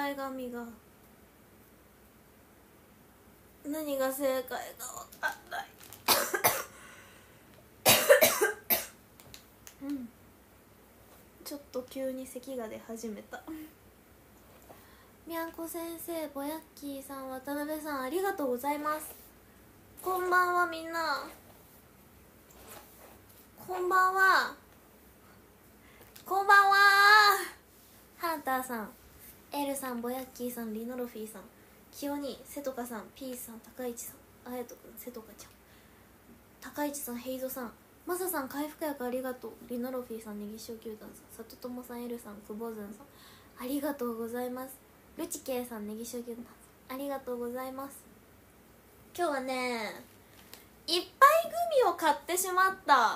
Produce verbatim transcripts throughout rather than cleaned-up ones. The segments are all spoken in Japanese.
前髪が何が正解か分かんないうんちょっと急に咳が出始めた。みゃんこ先生、ぼやっきーさん、渡辺さん、ありがとうございます。こんばんはみんな、こんばんは、こんばんは。ハンターさん、エルさん、ぼやっきーさん、リノロフィーさん、きよに、せとかさん、ピースさん、高市さん、あやとくん、せとかちゃん、高市さん、ヘイゾさん、マサさん、回復薬ありがとう、リノロフィーさん、ネギ塩球団さん、さとともさん、エルさん、くぼずんさん、ありがとうございます。ルチケイさん、ネギ塩球団さん、ありがとうございます。今日はね、いっぱいグミを買ってしまった。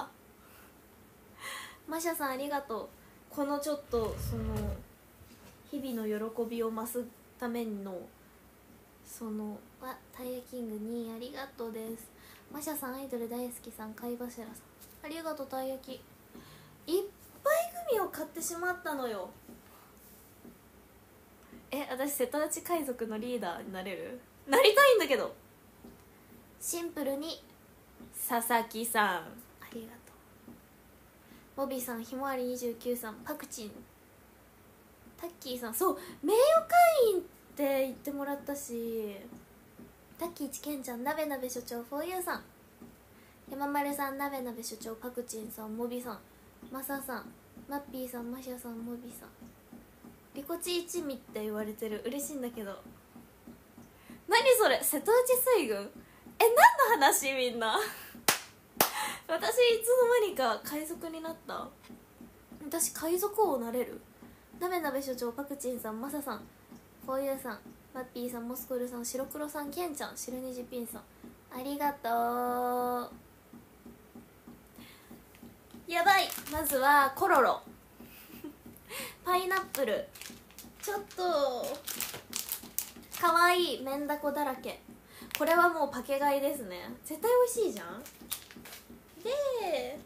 マシャさんありがとう。このちょっとその日々の喜びを増すためのそのあタイヤキングにありがとうです。マシャさん、アイドル大好きさん、貝柱さん、ありがとう。たい焼きいっぱいグミを買ってしまったのよ。え、私瀬戸内海賊のリーダーになれる？なりたいんだけど。シンプルに佐々木さんありがとう。ボビーさん、ひまわりにじゅうきゅうさん、パクチン、タッキーさん、そう名誉会員って言ってもらったし、タッキーちけんちゃん、なべなべ所長、フォーユーさん、山丸さん、なべなべ所長、パクチンさん、モビさん、マサさん、マッピーさん、マシャさん、モビさん、リコチ一味って言われてる。嬉しいんだけど。何それ、瀬戸内水軍？え、何の話みんな私いつの間にか海賊になった。私海賊王なれる？なべなべ所長、パクチンさん、マサさん、フォーユーさん、マッピーさん、モスコルさん、白黒さん、ケンちゃん、白にじピンさん、ありがとう。やばい。まずはコロロパイナップル、ちょっとかわいいメンダコだらけ。これはもうパケ買いですね。絶対美味しいじゃん。で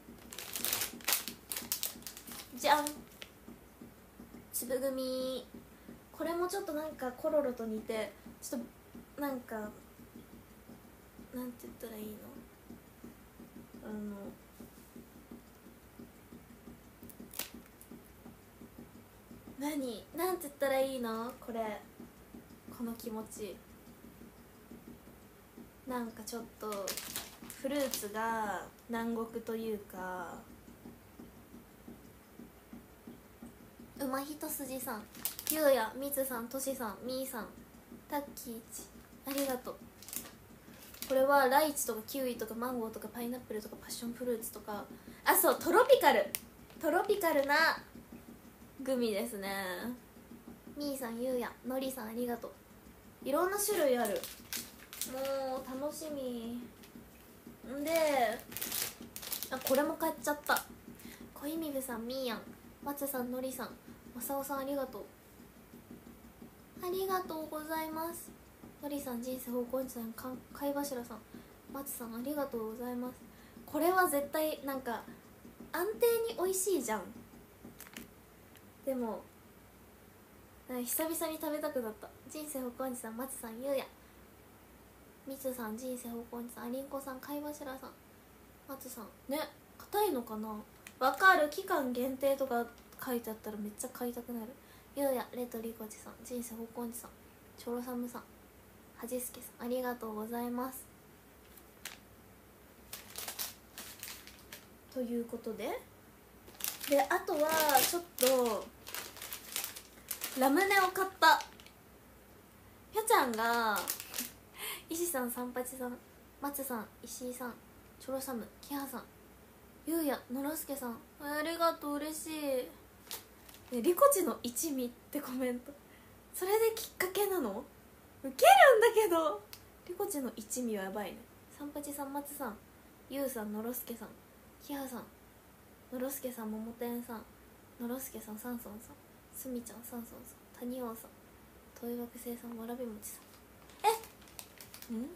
じゃん、粒グミ。これもちょっとなんかコロロと似て、ちょっとなんかなんて言ったらいいの、あの何なんて言ったらいいのこれ、この気持ち。なんかちょっとフルーツが南国というか。馬ひとすじさん、ゆうや、みつさん、としさん、みーさん、タッキーち、ありがとう。これはライチとかキウイとかマンゴーとかパイナップルとかパッションフルーツとか、あ、そう、トロピカルトロピカルなグミですね。みーさん、ゆうや、のりさん、ありがとう。いろんな種類ある。もう楽しみんで、あ、これも買っちゃった。小いみぶさん、みーやん、松さん、のりさん、まさおさん、ありがとう。ありがとうございます。のりさん、人生方向さん、か貝柱さん、松さん、ありがとうございます。これは絶対なんか安定に美味しいじゃん。でも久々に食べたくなった。人生方向さん、松さん、ゆうや、みつさん、人生方向さん、ありんこさん、貝柱さん、松さんね。硬いのかな、わかる。期間限定とか書いてあったらめっちゃ買いたくなる。ゆうや、レトリコチさん、人生方向にさん、チョロサムさん、はじすけさん、ありがとうございます。ということで、であとはちょっとラムネを買った。ひょちゃんが石さん、三八さん、松さん、石井さん、チョロサム、キハさん、ゆうや、のろすけさん、ありがとう。嬉しい。ね、リコチの一味ってコメント、それできっかけなの？ウケるんだけど。リコチの一味はやばいね。三八さん、松さん、ゆうさん、のろすけさん、キハさん、のろすけさん、ももてんさん、のろすけさん、サンソンさん、すみちゃん、サンソンさん、谷王さん、問い惑星さん、わらびもちさん、えん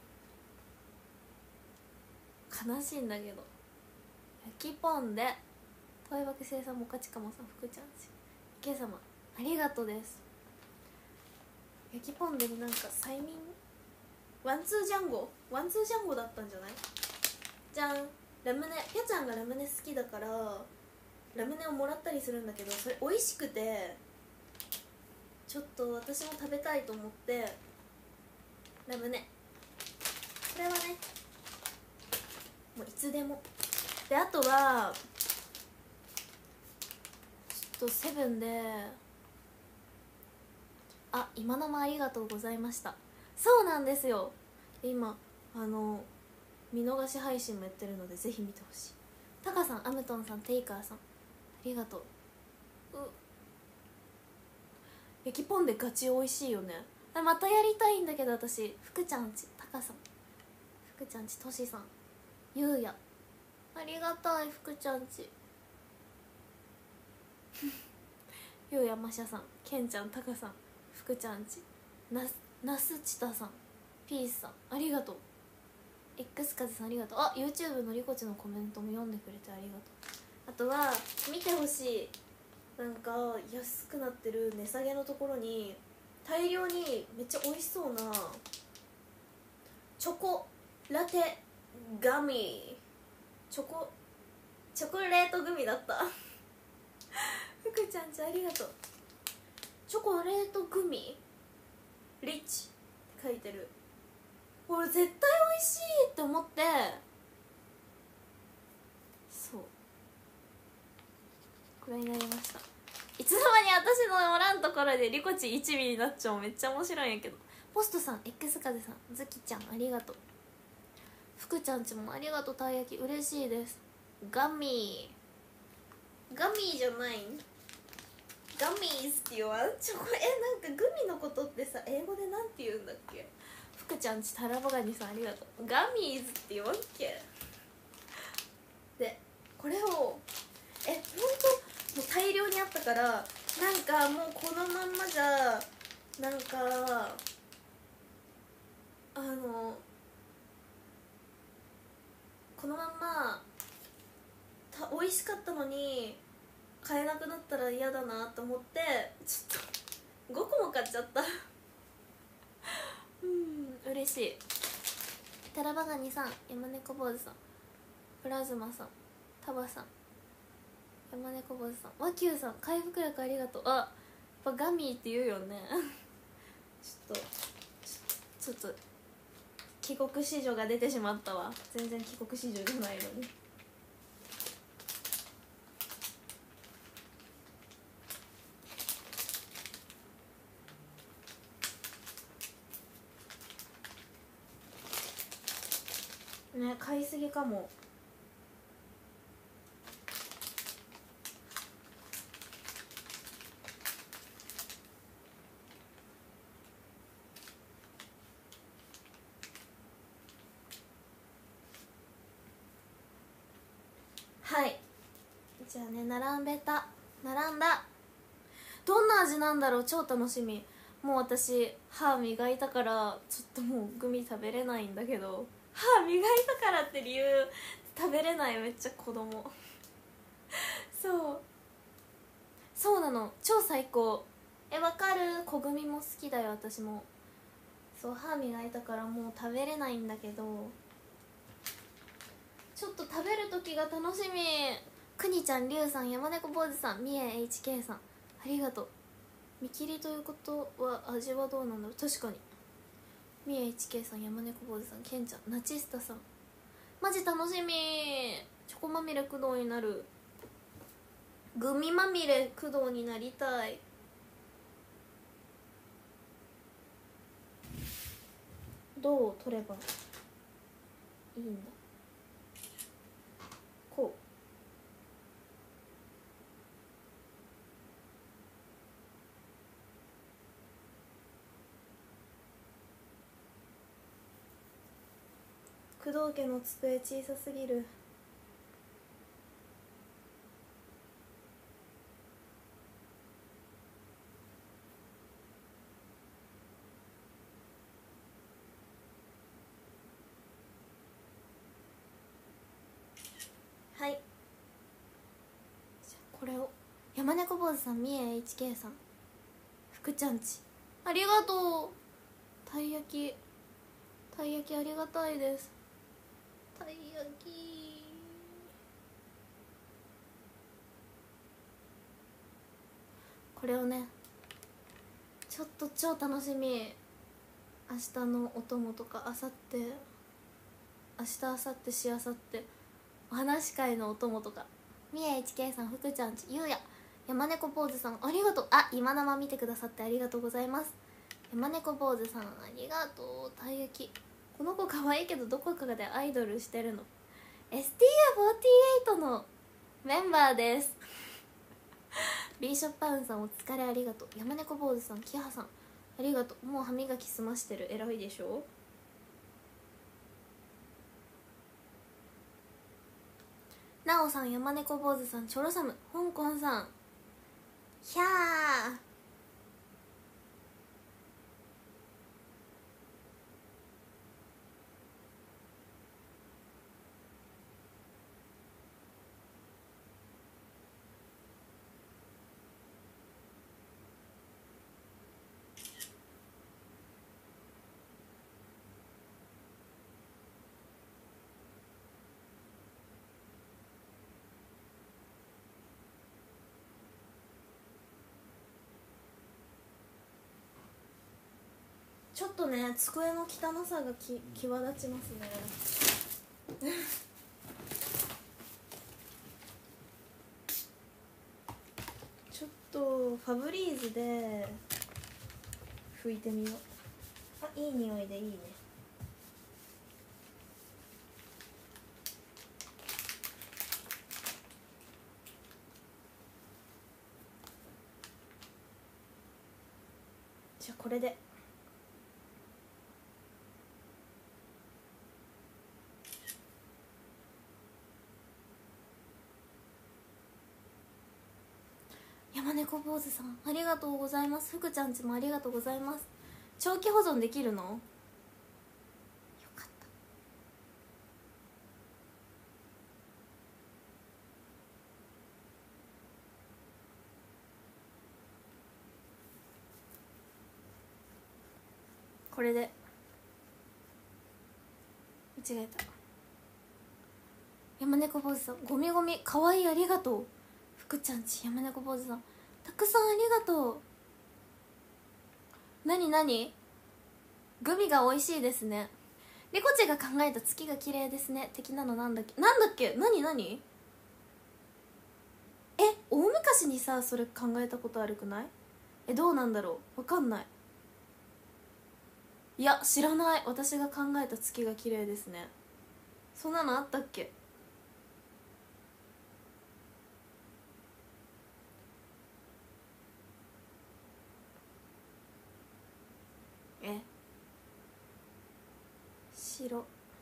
悲しいんだけど、焼きポンで問い惑星さん、もかちかまさん、福ちゃんち、けいさま、ありがとうです。 焼きポンデになんか催眠ワンツージャンゴワンツージャンゴだったんじゃない？じゃん。ラムネ、ぴゃちゃんがラムネ好きだからラムネをもらったりするんだけど、それ美味しくてちょっと私も食べたいと思ってラムネ、これはねもういつでもで、あとはちょっとセブンで、あ、今のもありがとうございました。そうなんですよ、今あの見逃し配信もやってるのでぜひ見てほしい。タカさん、アムトンさん、テイカーさん、ありがとう。う焼きポンでガチ美味しいよね。またやりたいんだけど私。福ちゃんち、タカさん、福ちゃんち、トシさん、ゆうや、ありがたい。福ちゃんちゆうや、ましゃさん、けんちゃん、タカさん、福ちゃんち、ななすちたさん、ピースさん、ありがとう。 X 風さんありがとう。あ、 YouTube のりこちのコメントも読んでくれてありがとう。あとは見てほしい、なんか安くなってる値下げのところに大量にめっちゃ美味しそうなチョコラテガミ、チョコチョコレートグミだった福ちゃんちありがとう。チョコレートグミリッチって書いてる。これ絶対美味しいって思って、そうこれになりました。いつの間に私のおらんところでリコチ一味になっちゃう。めっちゃ面白いんやけど。ポストさん、 X 風さん、ズキちゃんありがとう。福ちゃんちもありがとう。たい焼き嬉しいです。ガミーガミーじゃないガミーズって言わんチョコ、え、なんかグミのことってさ英語でなんて言うんだっけ。福ちゃんち、タラバガニさんありがとう。ガミーズって言わんっけ。でこれをえほんともう大量にあったから、なんかもうこのまんまじゃなんかあのこのまんまた美味しかったのに買えなくなったら嫌だなと思ってちょっとごこも買っちゃったうん嬉しい。タラバガニさん、山猫坊主さん、プラズマさん、タバさん、山猫坊主さん、和久さん、回復薬ありがとう。あ、やっぱガミーって言うよねちょっとちょっと帰国子女が出てしまったわ。全然帰国子女じゃないのにね、買いすぎかも。はい、じゃあね、並べた並んだ。どんな味なんだろう、超楽しみ。もう私歯磨いたからちょっともうグミ食べれないんだけど、歯磨いたからって理由食べれない。めっちゃ子供そうそうなの、超最高。え、わかる。小グミも好きだよ私も。そう、歯磨いたからもう食べれないんだけど、ちょっと食べる時が楽しみ。くにちゃん、りゅうさん、山猫坊主さん、みえ エイチケー さんありがとう。見切りということは味はどうなんだろう。確かにみえ エイチケー さん、山猫坊主さん、けんちゃん、ナチスタさん、マジ楽しみ。チョコまみれ工藤になる。グミまみれ工藤になりたい。どう取ればいいんだ。こう。工藤家の机小さすぎる。はい、じゃあこれを山猫坊主さん、みえ エイチケー さん、福ちゃんち、 ありがとう。たい焼きたい焼きありがたいです。たい焼きこれをねちょっと超楽しみ。明日のお供とか、明後日明日明後日しあさってお話し会のお供とか。みや エイチケー さん、ふくちゃんち、ゆうや、山猫坊主さんありがとう。あ、今生見てくださってありがとうございます。山猫坊主さんありがとう。たい焼きこの子可愛いけどどこかでアイドルしてるの。 エスティーユーフォーティーエイト のメンバーですビーショップパウンさんお疲れありがとう。山猫坊主さん、キハさんありがとう。もう歯磨き済ましてる、偉いでしょ。なおさん、山猫坊主さん、チョロサム、香港さん、ひゃー。ちょっとね、机の汚さがき際立ちますねちょっとファブリーズで拭いてみよう。あ、いい匂いでいいね。じゃあこれで山猫坊主さんありがとうございます。ふくちゃんちもありがとうございます。長期保存できるの？よかった。これで間違えた。山猫坊主さんゴミゴミかわいいありがとう。ふくちゃんち山猫坊主さんたくさんありがとう。なになにグミが美味しいですね。リコチが考えた月が綺麗ですね的なのなんだっけなんだっけなになにえ、大昔にさそれ考えたことあるくない？え、どうなんだろう、わかんない。いや知らない。私が考えた月が綺麗ですね、そんなのあったっけ？え、白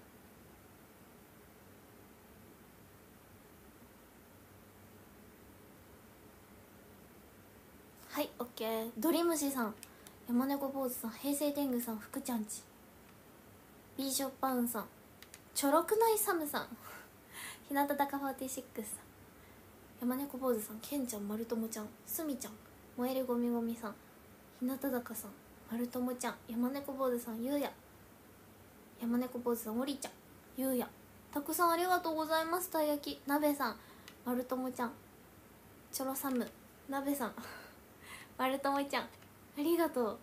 はい、オッケー。ドリムシさん、山猫坊主さん、平成天狗さん、福ちゃんち、ビーショッパウンさん、ちょろくないサムさん日向坂フォーティーシックスさん、山猫坊主さん、ケンちゃん、丸友ちゃん、すみちゃん、燃えるゴミゴミさん、日向坂さん、丸友ちゃん、山猫坊主さん、ゆうや、山猫坊主さん、おりちゃん、ゆうや、たくさんありがとうございます。たい焼き、なべさん、丸友ちゃん、チョロサム、なべさん丸友ちゃんありがとう。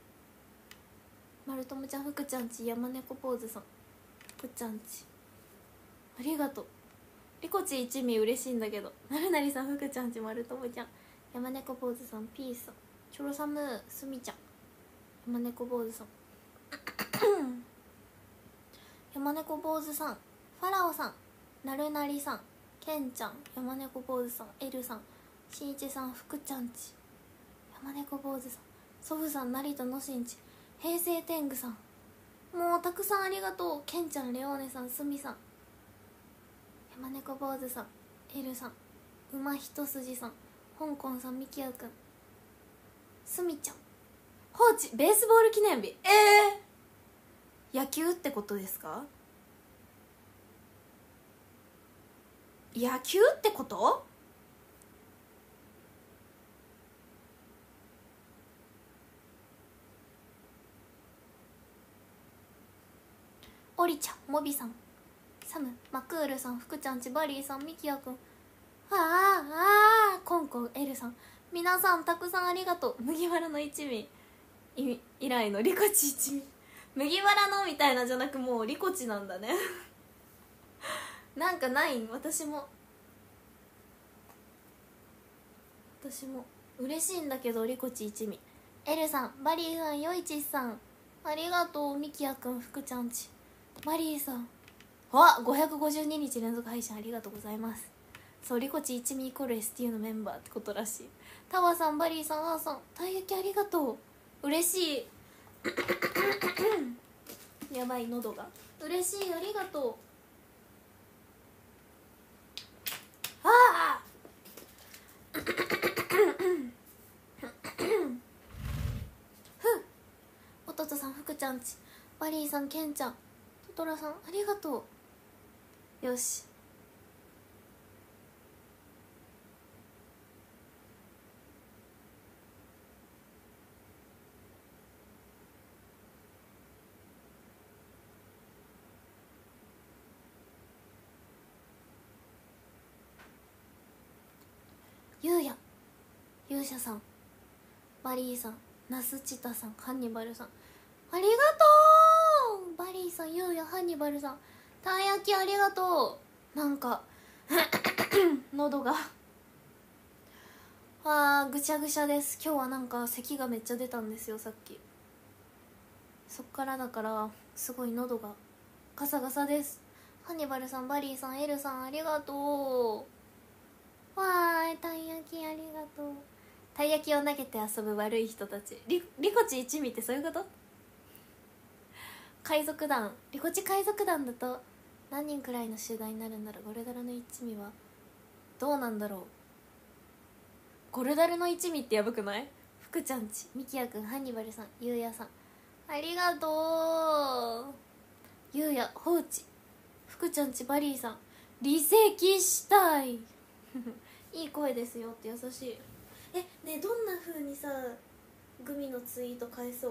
丸友ちゃん、福ちゃんち、山猫ポーズさん、福ちゃんちありがとう。リコチ一味嬉しいんだけど、なるなりさん、福ちゃんち、丸友ちゃん、山猫ポーズさん、ピースさん、チョロサム、スミちゃん、山猫坊主さん山猫坊主さん、ファラオさん、なるなりさん、ケンちゃん、山猫坊主さん、エルさん、しんいちさん、福ちゃんち、山猫坊主さん、祖父さん、成田のしんち、平成天狗さん、もうたくさんありがとう。ケンちゃん、レオーネさん、スミさん、山猫坊主さん、エルさん、馬一筋さん、香港さん、みきやくん、スミちゃん、放置ベースボール記念日、えー、野球ってことですか？野球ってこと？ ゴリちゃん、モビさん、サム、マクールさん、福ちゃんち、バリーさん、ミキヤくん、あーあー、コンコン、エルさん、皆さんたくさんありがとう。麦わらの一味い以来のリコチ一味、麦わらのみたいなじゃなく、もうリコチなんだねなんかないん、私も私も嬉しいんだけど、リコチ一味。エルさん、バリーさん、ヨイチさん、ありがとう。ミキヤくん、福ちゃんち、バリーさん、わごひゃくごじゅうににち連続配信ありがとうございます。そう、リコチ一味イコール エスティーユー のメンバーってことらしい。タワさん、バリーさん、アーさん、たい焼きありがとう。嬉しいやばい、喉が嬉しい、ありがとう。ああふおととさん、福ちゃんち、バリーさん、ケンちゃん、トトラさん、ありがとう。よし、ゆうや、勇者さん、バリーさん、ナスチタさん、ハンニバルさん、ありがとう。バリーさん、ゆうや、ハンニバルさん、たい焼きありがとう。なんか喉があーぐちゃぐちゃです。今日はなんか咳がめっちゃ出たんですよ、さっき。そっからだからすごい喉がガサガサです。ハンニバルさん、バリーさん、エルさん、ありがとう。わーい、たい焼きありがとう。たい焼きを投げて遊ぶ悪い人たち。リリコチ一味ってそういうこと？海賊団、リコチ海賊団だと何人くらいの集団になるんだろう。ゴルダルの一味はどうなんだろう。ゴルダルの一味ってやばくない？福ちゃんち、ミキヤくん、ハンニバルさん、ゆうやさん、ありがとう。ゆうや、ホウチ、福ちゃんち、バリーさん、離席したいいい声ですよって優しい。え、ねえ、どんな風にさグミのツイート返そう。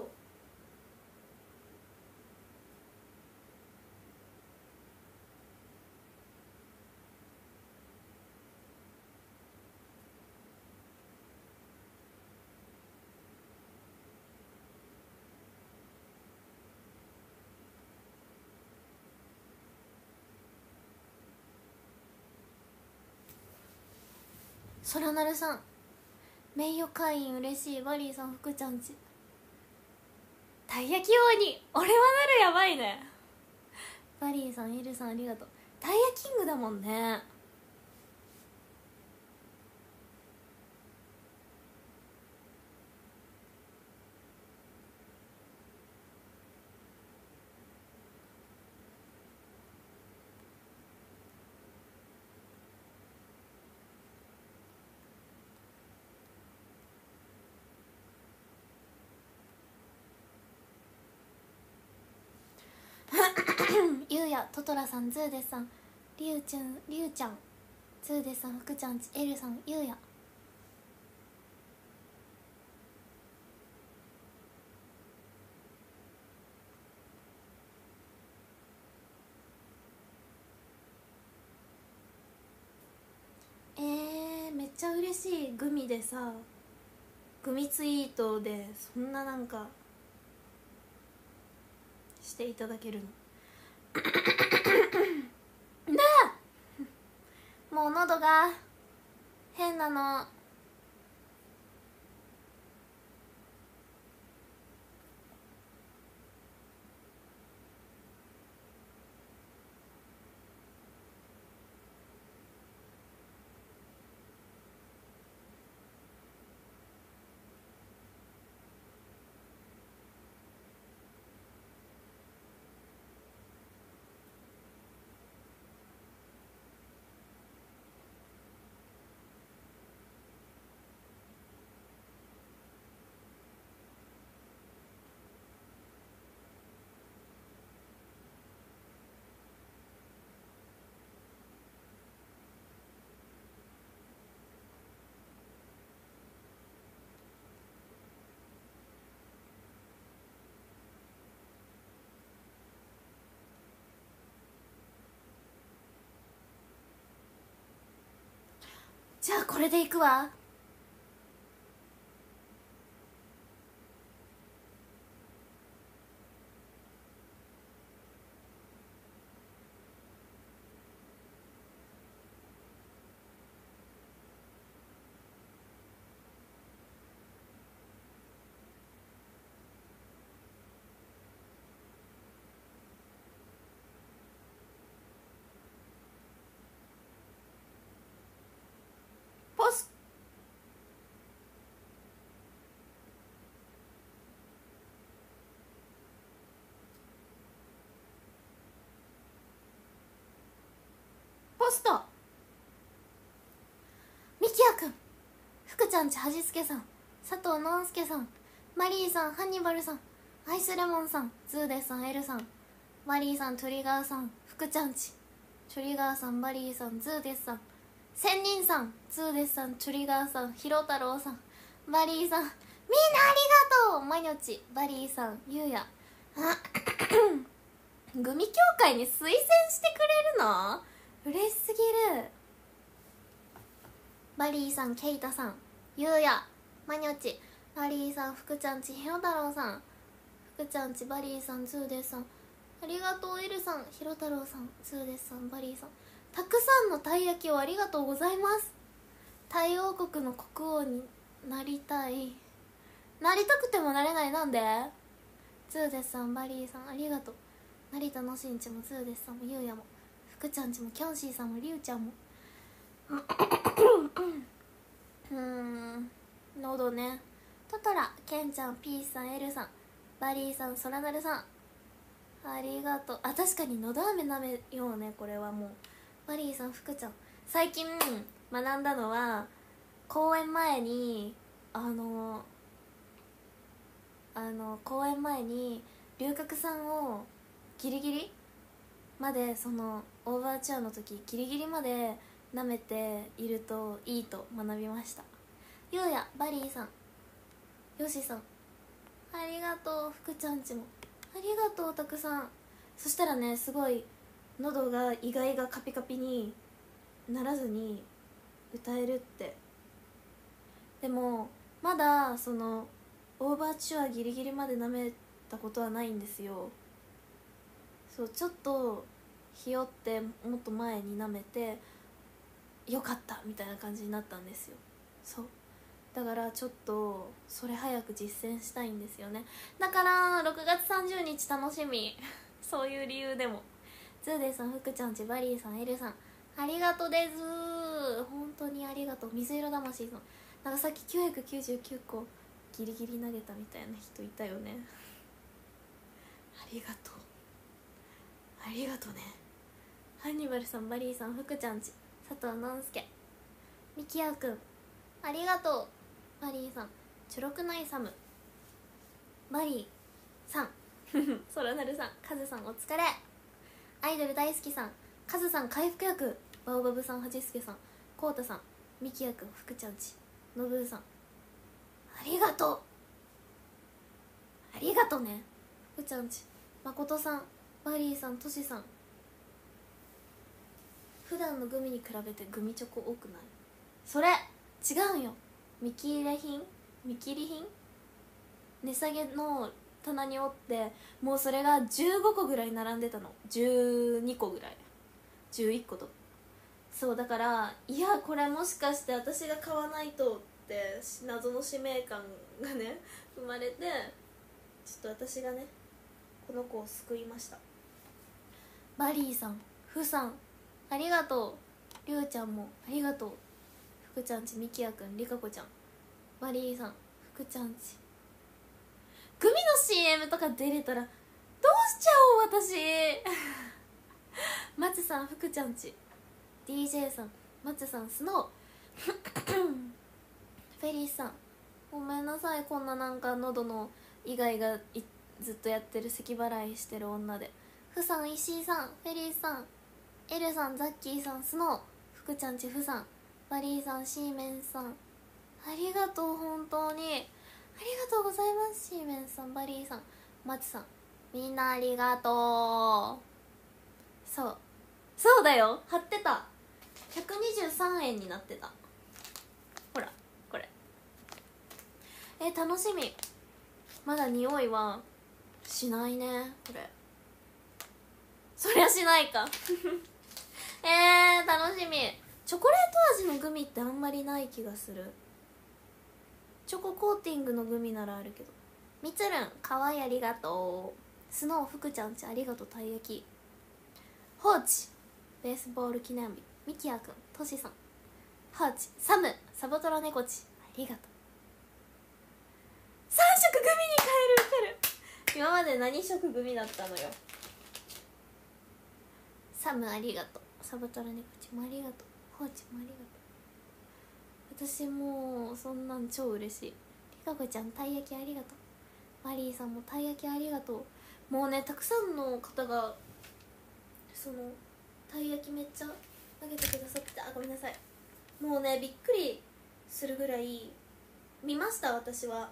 空なるさん、名誉会員嬉しい。バリーさん、福ちゃんち、たい焼き王に俺はなる。やばいね。バリーさん、エルさん、ありがとう。たい焼きキングだもんね。ゆうや、トトラさん、ズーデスさん、リュウちゃん、リュウちゃん、ズーデスさん、福ちゃんち、エルさん、ゆうや、えー、めっちゃ嬉しい。グミでさ、グミツイートでそんななんかしていただけるのねえ、もう喉が変なの。 じゃあこれでいくわ。ポスポストみきやくん、福ちゃんちはじすけさん、佐藤のんすけさん、マリーさん、ハンニバルさん、アイスレモンさん、ズーデスさん、エルさん、マリーさん、トリガーさん、福ちゃんち、トリガーさん、マリーさん、ズーデスさん、仙人さん、ズーデスさん、トリガーさん、ヒロ太郎さん、マリーさん、みんなありがとう。マニョチ、バリーさん、ゆうやグミ協会に推薦してくれるの嬉しすぎる。バリーさん、ケイタさん、ゆうや、マニョチ、バリーさん、福ちゃんち、ひろ太郎さん、福ちゃんち、バリーさん、ズーデスさん、ありがとう。エルさん、ひろ太郎さん、ズーデスさん、バリーさん、たくさんのたい焼きをありがとうございます。タイ王国の国王になりたい。なりたくてもなれない。なんで？ズーデスさん、バリーさん、ありがとう。成田のしんちも、ズーデスさんも、ゆうやも、福ちゃんちも、キョンシーさんも、りゅうちゃんもうーん、喉ね。トトラ、ケンちゃん、ピースさん、エルさん、バリーさん、ソラナルさん、ありがとう。あ、確かにのど飴舐めようね。これはもうバリーさん、福ちゃん、最近学んだのは、公演前にあのあの公演前に龍角散をギリギリまで、そのオーバーチュアの時ギリギリまで舐めているといいと学びました。ゆうや、バリーさん、よしさん、ありがとう。福ちゃんちもありがとう、たくさん。そしたらね、すごい喉が意外がカピカピにならずに歌えるって。でもまだそのオーバーチュアギリギリまで舐めたことはないんですよ。そうちょっとひよってもっと前に舐めてよかったみたいな感じになったんですよ。そうだからちょっとそれ早く実践したいんですよね。だからろくがつさんじゅうにち楽しみそういう理由でも。ズーデさん、福ちゃんち、バリーさん、エルさん、ありがとうです。本当にありがとう。水色魂さん、なんかさっききゅうひゃくきゅうじゅうきゅうこギリギリ投げたみたいな人いたよねありがとう、ありがとうね。ハンニバルさん、バリーさん、福ちゃんち、佐藤のんすけ、みきやくん、ありがとう。バリーさん、チョロくないサム、バリーさんソラナルさん、カズさん、お疲れ。アイドル大好きさん、カズさん、回復薬、バオバブさん、はじすけさん、コウタさん、みきやくん、福ちゃんち、のぶーさん、ありがとう。ありがとね。福ちゃんち、まことさん、バリーさん、トシさん、普段のグミに比べてグミチョコ多くない？それ違うんよ。見切れ品見切り品値下げの棚に折って、もうそれがじゅうごこぐらい並んでたの。じゅうにこぐらい、じゅういっこと。そうだから、いやこれもしかして私が買わないとって謎の使命感がね生まれて、ちょっと私がねこの子を救いました。バリーさん、フさん、ありがとう。りゅうちゃんもありがとう。福ちゃんち、みきやくん、りかこちゃん、バリーさん、福ちゃんち、グミの シーエム とか出れたらどうしちゃおう私松さん、福ちゃんち、 ディージェー さん、松さん、スノーフェリーさん、ごめんなさい、こんななんか喉の以外がいずっとやってる咳払いしてる女で。フさん、石井さん、フェリーさん、エルさん、ザッキーさん、スノー、福ちゃんち、フさん、バリーさん、シーメンさん、ありがとう。本当にありがとうございます。シーメンさん、バリーさん、マチさん、みんなありがとう。そうそうだよ、貼ってた。ひゃくにじゅうさんえんになってた。 え楽しみ。まだ匂いはしないねこれ。そりゃしないかえー楽しみ。チョコレート味のグミってあんまりない気がする。チョココーティングのグミならあるけど。みつるんかわいいありがとう。スノー福ちゃんちありがとう。たい焼き放置ベースボール記念日みきやくんとしさん放置サムサボトラ猫ちありがとう。さん色グミに変える。受ける。今まで何色グミだったのよ。サムありがとう。サボトラ猫ちもありがとう。放置もありがとう。私もうそんなん超嬉しい。りかこちゃんたい焼きありがとう。マリーさんもたい焼きありがとう。もうねたくさんの方がそのたい焼きめっちゃあげてくださって、あごめんなさい。もうねびっくりするぐらい見ました。私は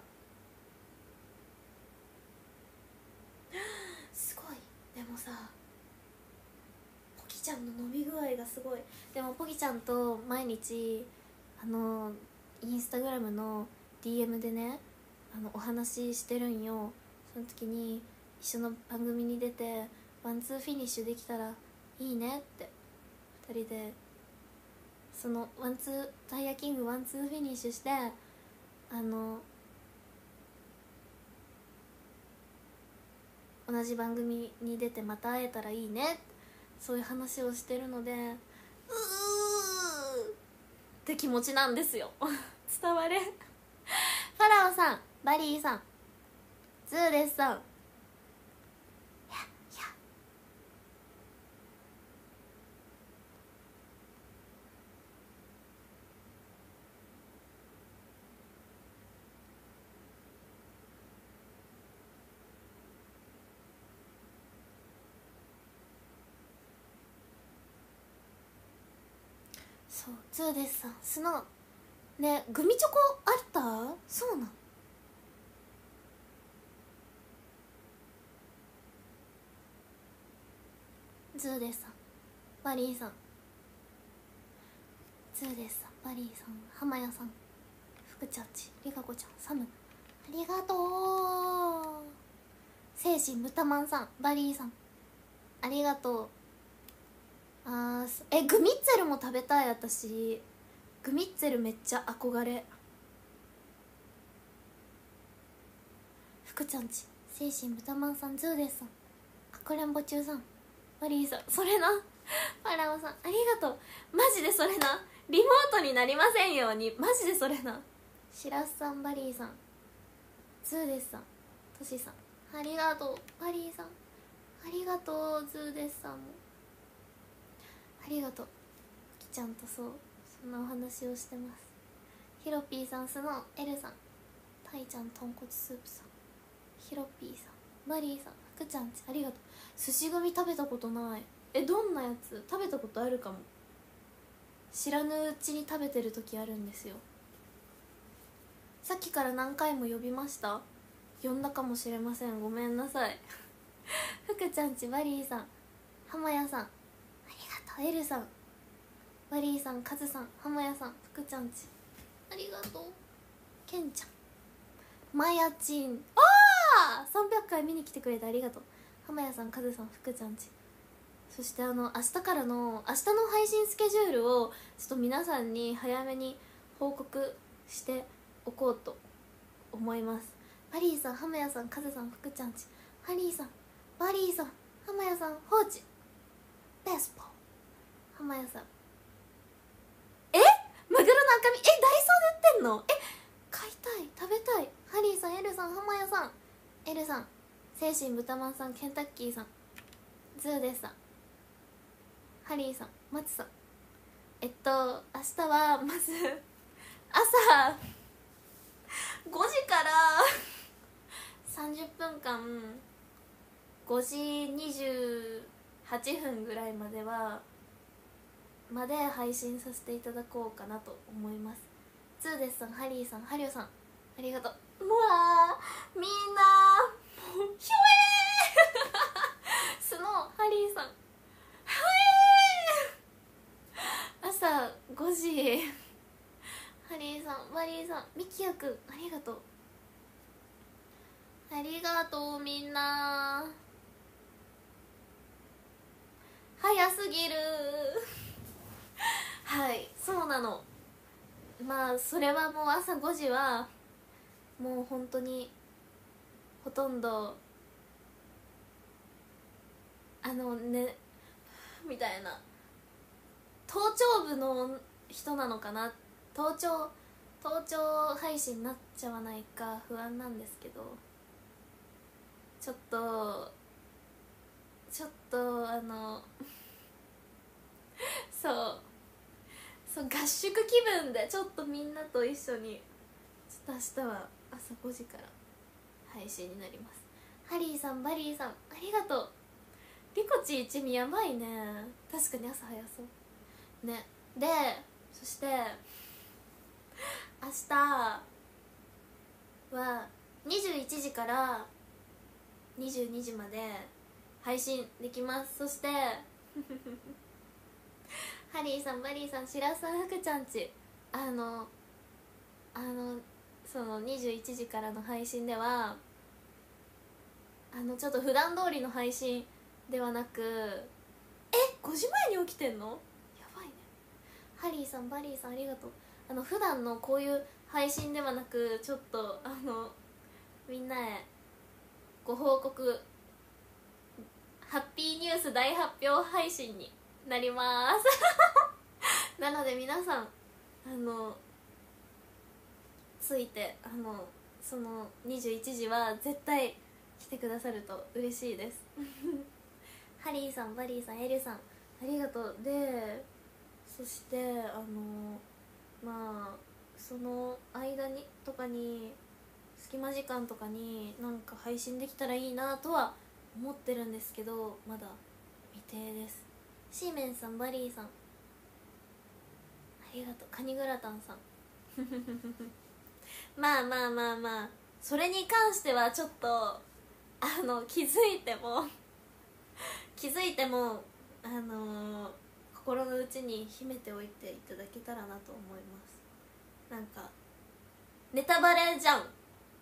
すごい。でもさポキちゃんの伸び具合がすごい。でもポキちゃんと毎日あのインスタグラムの ディーエム でねあのお話ししてるんよ。その時に一緒の番組に出てワンツーフィニッシュできたらいいねってふたりでそのワンツータイヤキングワンツーフィニッシュしてあの同じ番組に出てまた会えたらいいねそういう話をしてるのでうーって気持ちなんですよ伝われファラオさんバリーさんズーレスさんそうズーデスさんスノーねグミチョコあったそうなんズーデスさんバリーさんズーデスさんバリーさんハマヤさん福ちゃんちリカコちゃんサムありがとう。精神ブタマンさんバリーさんありがとう。あーえグミッツェルも食べたい。私グミッツェルめっちゃ憧れ。福ちゃんち精神ブタマンさんズーデスさんかくれんぼ中さんマリーさんそれなファラオさんありがとう。マジでそれなリモートになりませんようにマジでそれな。しらすさんバリーさんズーデスさんトシさんありがとう。バリーさんありがとう。ズーデスさんもありがとう。きちゃんとそうそんなお話をしてます。ヒロピーさんスノーエルさんタイちゃん豚骨スープさんヒロピーさんマリーさん福ちゃんちありがとう。寿司グミ食べたことない。えどんなやつ食べたことあるかも。知らぬうちに食べてる時あるんですよ。さっきから何回も呼びました。呼んだかもしれません。ごめんなさい福ちゃんちバリーさん浜谷さんありがとう。エルさんバリーさんカズさん浜谷さん福ちゃんちありがとう。ケンちゃんマヤチンああさんびゃっかい見に来てくれてありがとう。浜谷さんカズさん福ちゃんちそしてあの明日からの明日の配信スケジュールをちょっと皆さんに早めに報告しておこうと思います。バリーさん浜谷さんカズさん福ちゃんちハリーさんバリーさん浜谷さん放置ベースボール浜谷さんえマグロの赤身えダイソーで売ってんのえ買いたい食べたい。ハリーさんエルさん浜谷さんエルさん精神豚まんさんケンタッキーさんズーデスさんハリーさんマツさんえっと明日はまず朝ごじからさんじゅっぷんかんごじにじゅうはっぷんぐらいまではまで配信させていただこうかなと思います。ズーデスさんハリーさんハリュさんありがとう。うわーみんなひょえースノーハリーさん朝ごじハリーさんマリーさんミキヤくんありがとう。 ありがとうみんな。早すぎるはいそうなの。まあそれはもう朝ごじはもう本当にほとんどあのねみたいな頭頂部の人なのかな、頭頂頭頂配信になっちゃわないか不安なんですけど、ちょっとちょっとあのそうそう合宿気分でちょっとみんなと一緒にちょっと明日は朝ごじから配信になります。ハリーさんバリーさんありがとう。リコチ一味やばいね。確かに朝早そうね。でそして明日はにじゅういちじからにじゅうにじまで配信できます。そしてハリーさんバリーさん白洲さん福ちゃんちあのあのそのにじゅういちじからの配信ではあのちょっと普段通りの配信ではなく、えごじまえに起きてんのやばいね。ハリーさんバリーさんありがとう。あの普段のこういう配信ではなくちょっとあのみんなへご報告ハッピーニュース大発表配信になりますなので皆さんあのついてあのそのにじゅういちじは絶対来てくださると嬉しいですハリーさんバリーさんエルさんありがとう。でそしてあのまあその間にとかに隙間時間とかになんか配信できたらいいなとは思ってるんですけどまだ未定です。シーメンさんバリーさんありがとう。カニグラタンさんまあまあまあまあそれに関してはちょっとあの気づいても気づいてもあのー、心の内に秘めておいていただけたらなと思います。なんかネタバレじゃん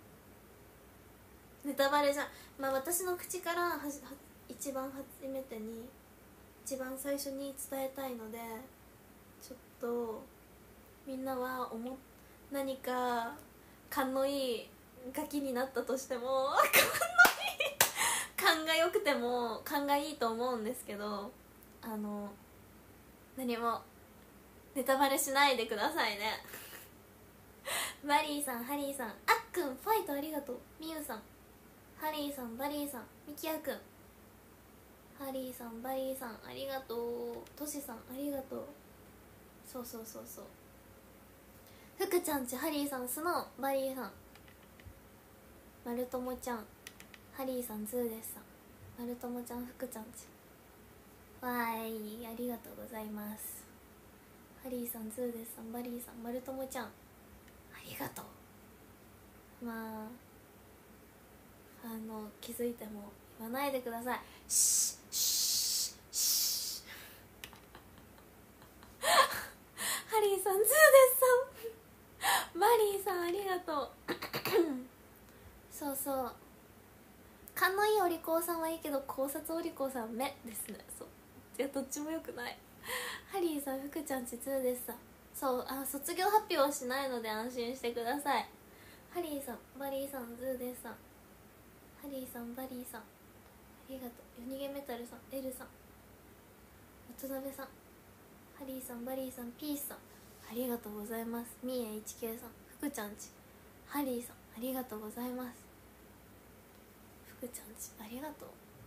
ネタバレじゃん。まあ私の口からはじは一番初めてに一番最初に伝えたいのでちょっとみんなは思何か勘のいいガキになったとしても勘のいい勘が良くても勘がいいと思うんですけどあの何もネタバレしないでくださいねバリーさんハリーさんあっくんファイトありがとう。みゆさんハリーさんバリーさんみきやくんハリーさんバリーさんありがとう。としさんありがとう。そうそうそうそうふくちゃんちハリーさんスノーバリーさんまるともちゃんハリーさんズーですさんまるともちゃんふくちゃんちわーいありがとうございます。ハリーさんズーですさんバリーさんまるともちゃんありがとう。まああの気づいても言わないでください。シッシッシッハリーさんズーですさんマリーさんありがとうそうそう勘のいいお利口さんはいいけど考察お利口さん目ですね。そういやどっちもよくないハリーさんふくちゃんちズーですさんそうあ卒業発表はしないので安心してください。ハリーさんバリーさんズーですさんハリーさんバリーさんありがとう。夜逃げメタルさんエルさん渡辺さんハリーさんバリーさんピースさんありがとうございます。みえいちきゅうさんふくちゃんちハリーさんありがとうございます。ふくちゃんちありがとう。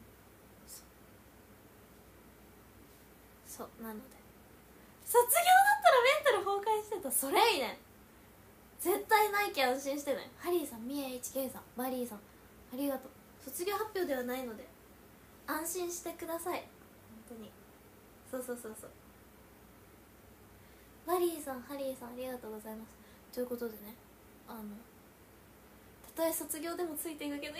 そうそうなので卒業だったらメンタル崩壊してたそれいいね絶対ないき安心してね。ハリーさんみえいちきゅうさんバリーさんありがとう。卒業発表ではないので安心してください本当に。そうそうそうそうバリーさんハリーさんありがとうございます。ということでねあのたとえ卒業でもついていくけど優しい優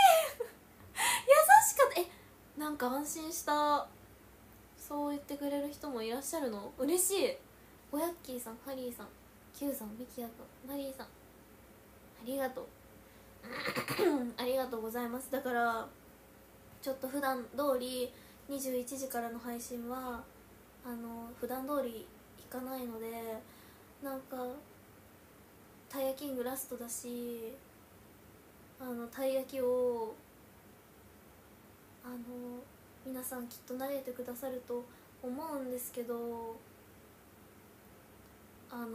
しかったえなんか安心した。そう言ってくれる人もいらっしゃるの嬉しい。おやっきーさんハリーさん Q さんミキヤくんマリーさんありがとう。 ありがとうございます。だからちょっと普段通りにじゅういちじからの配信はあの普段通りいかないので、なんかたい焼きキングラストだし、あのたい焼きをあの皆さんきっと慣れてくださると思うんですけど、あの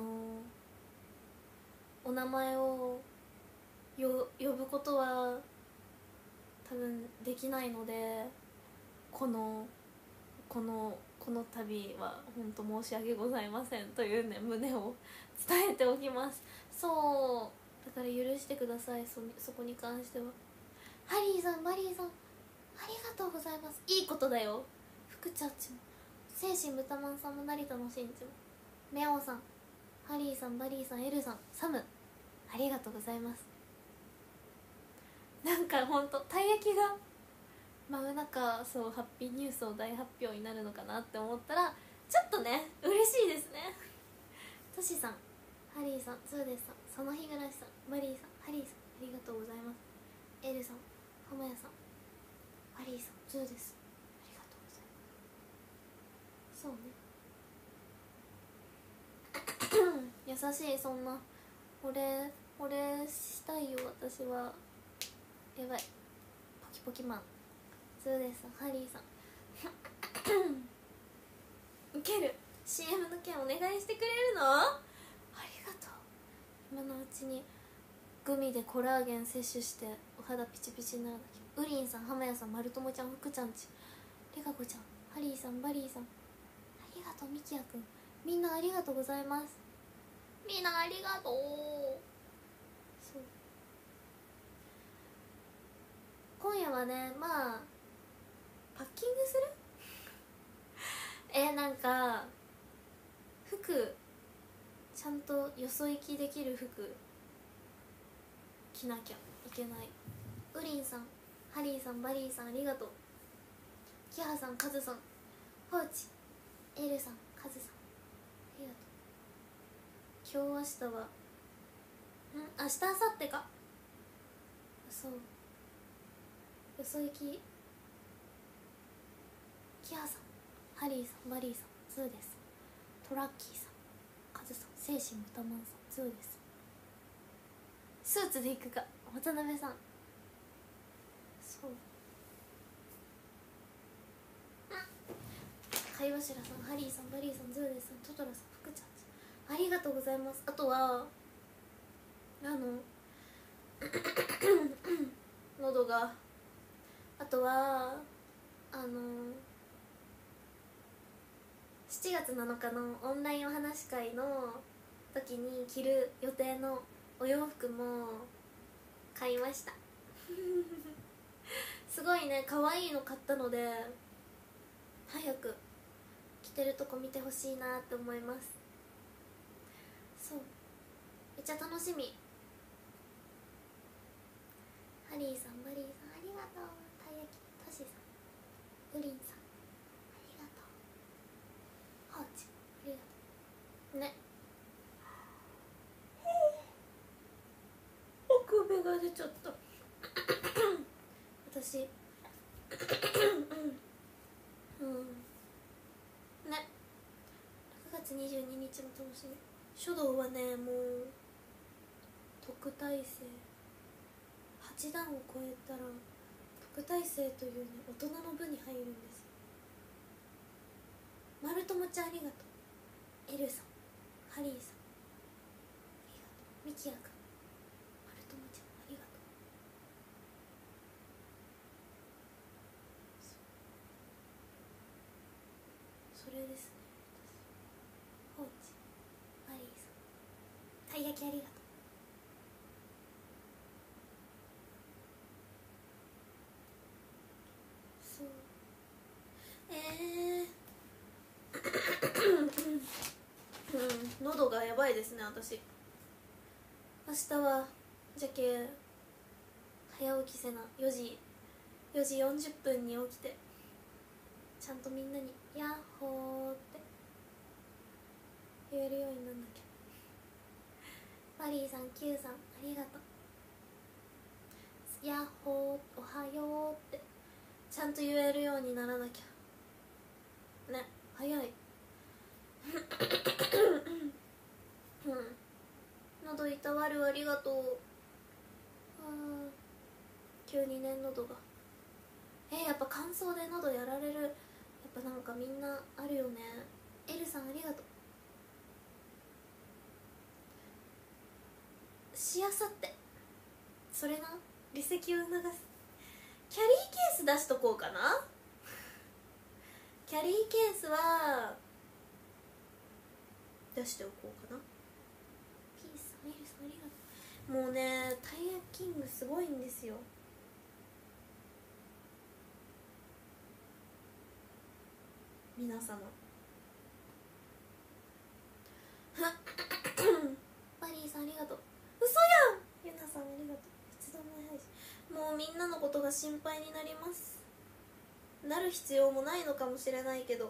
お名前をよ呼ぶことは多分できないので、このこのこの度は本当申し訳ございませんというね旨を伝えておきます。そうだから許してください、そそこに関しては。ハリーさん、マリーさん、ありがとうございます。いいことだよ。福ちゃんちも、精神豚まんさんも、成田のしんちも、メオさん、ハリーさん、バリーさん、エルさん、サム、ありがとうございます。なんかほんとたい焼きが真夜中、そうハッピーニュースを大発表になるのかなって思ったらちょっとね嬉しいですね。トシさん、ハリーさん、ズーデスさん、その日暮らしさん、バリーさん、ハリーさん、ありがとうございます。エルさん、ハマヤさん、ハリーさん、ズーです、ありがとうございます。そうね優しい。そんなお礼お礼したいよ私は。やばい、ポキポキマン、ズーデスさん、ハリーさんウケる。 シーエム の件お願いしてくれるの？ありがとう。今のうちにグミでコラーゲン摂取してお肌ピチピチになるだけ。ウリンさん、ハマヤさん、マルトモちゃん、フクちゃんち、リカコちゃん、ハリーさん、バリーさん、ありがとう。ミキヤくん、みんなありがとうございます。みんなありがとう。そう今夜はね、まあパッキングするえー、なんか服ちゃんとよそ行きできる服着なきゃいけない。ウリンさん、ハリーさん、バリーさん、ありがとう。キハさん、カズさん、ホーチ、エルさん、カズさん、ありがとう。今日明日はん明日明後日か。そうよそ行き。キハさん、ハリーさん、バリーさん、ズーです、トラッキーさん、カズさん、精神豚まんさん、ズーです。スーツで行くか、渡辺さん。そう貝柱さん、ハリーさん、バリーさん、ズーデスさん、トトラさん、福ちゃん、ありがとうございます。あとはあの喉が、あとはあのしちがつなのかのオンラインお話し会の時に着る予定のお洋服も買いましたすごいね可愛いの買ったので早く着てるとこ見てほしいなって思います。そうめっちゃ楽しみ。ハリーさん、バリーさん、ありがとう。たい焼き、トシさん、ウリンさん、ありがとう。ハーチ、ありがとうね。お米が出ちゃった私うんね、ろくがつにじゅうににちの楽しみ。書道はねもう特待生はち段を超えたら特待生というね大人の部に入るんですよ。マルトモちゃんありがとう。エルさん、ハリーさん、ありがとう。ミキヤくん、マルトモちゃんありがとう。それですね。私ホーチ、マリーさん、たい焼きありがとう。そうえーうん、喉がやばいですね私。明日はじゃけ早起きせな。よじよじよんじゅっぷんに起きてちゃんとみんなに「ヤッホー」って言えるようになんなきゃ。マリーさん、キューさん、ありがとう。 ヤッホーおはようってちゃんと言えるようにならなきゃね。早いうん喉いたわる、ありがとう。あ急にね喉がえー、やっぱ乾燥で喉やられる。やっぱなんかみんなあるよね。エルさんありがとう。しあさってそれな離席を促す。キャリーケース出しとこうかな。キャリーケースは出しておこうかな。ピースさんエルさんありがとう。もうねたい焼きキングすごいんですよ。皆様バリーさんありがとう。嘘やん。ゆなさんありがとう。いつでも配信。もうみんなのことが心配になります。なる必要もないのかもしれないけど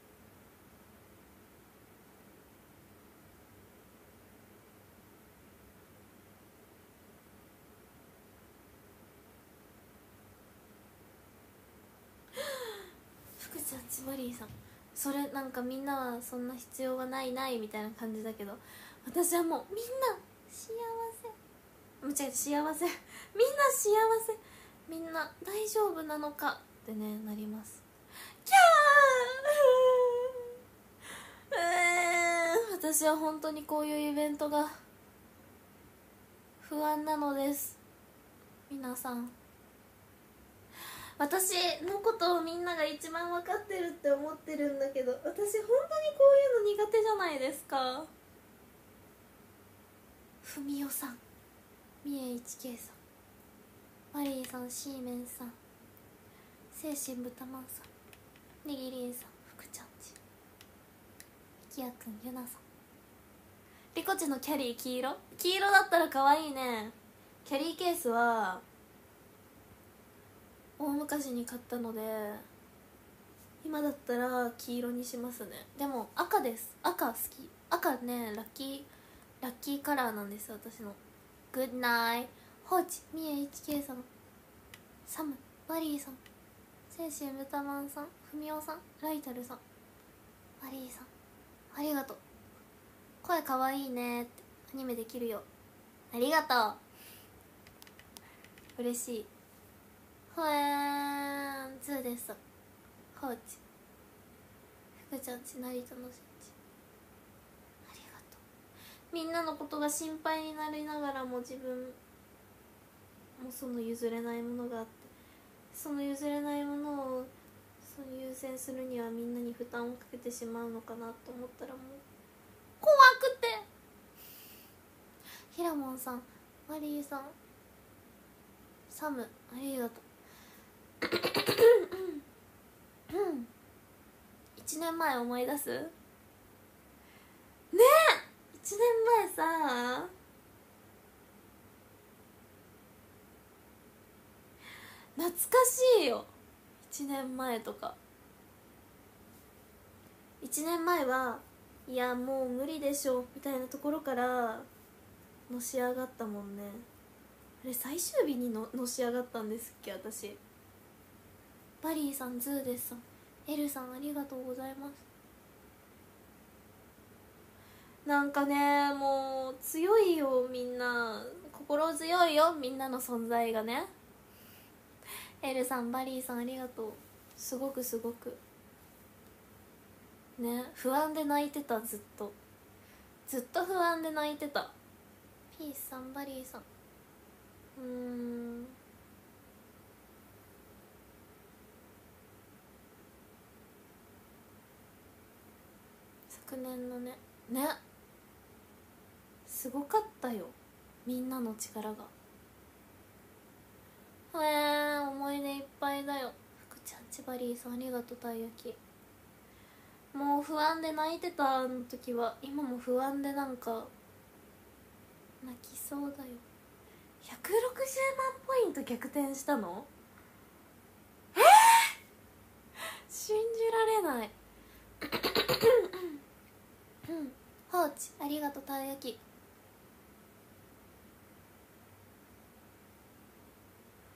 福ちゃんちバリーさんそれなんかみんなはそんな必要がないないみたいな感じだけど、私はもうみんな幸せ、むちゃ幸せみんな幸せ、みんな大丈夫なのかってねなります。キャーえー、私は本当にこういうイベントが不安なのです。皆さん私のことをみんなが一番分かってるって思ってるんだけど、私本当にこういうの苦手じゃないですか。ふみおさん、みえいちけいさん、マリーさん、シーメンさん、精神豚まんさん、にぎりんさん、福ちゃんち、きやくん、ゆなさん、リコチのキャリー黄色黄色だったら可愛いね。キャリーケースは大昔に買ったので今だったら黄色にしますね。でも赤です。赤好き。赤ねラッキーラッキーカラーなんです、私の。グッナイホーチ、みえいちけいさん、サム、バリーさん、精神豚まんさん、ふみおさん、ライタルさん、バリーさんありがとう。声かわいいねってアニメできるよ、ありがとう、嬉しい。ほえーん、ズーです。ホーチ、福ちゃんち、成田のしんち、ありがとう。みんなのことが心配になりながらも自分もその譲れないものがあって、その譲れないものをその優先するにはみんなに負担をかけてしまうのかなと思ったらもう怖くて。ひらもんさん、マリーさん、サムありがとう。いちねんまえ思い出すねえ、いちねんまえさ懐かしいよ。いちねんまえとかいちねんまえはいやもう無理でしょみたいなところからのし上がったもんね。あれ最終日にののし上がったんですっけ私。バリーさん、ズーデスさん、エルさんありがとうございます。なんかねもう強いよみんな、心強いよみんなの存在がね。エルさん、バリーさんありがとう。すごくすごくね不安で泣いてた。ずっとずっと不安で泣いてた。ピースさん、バリーさん、うーん昨年のねねすごかったよみんなの力が。へえー、思い出いっぱいだよ。福ちゃんち、バリーさんありがとう。たい焼きもう不安で泣いてたあの時は。今も不安でなんか泣きそうだよ。ひゃくろくじゅうまんポイント逆転したの？えー、信じられないうん放置ありがとう。たい焼き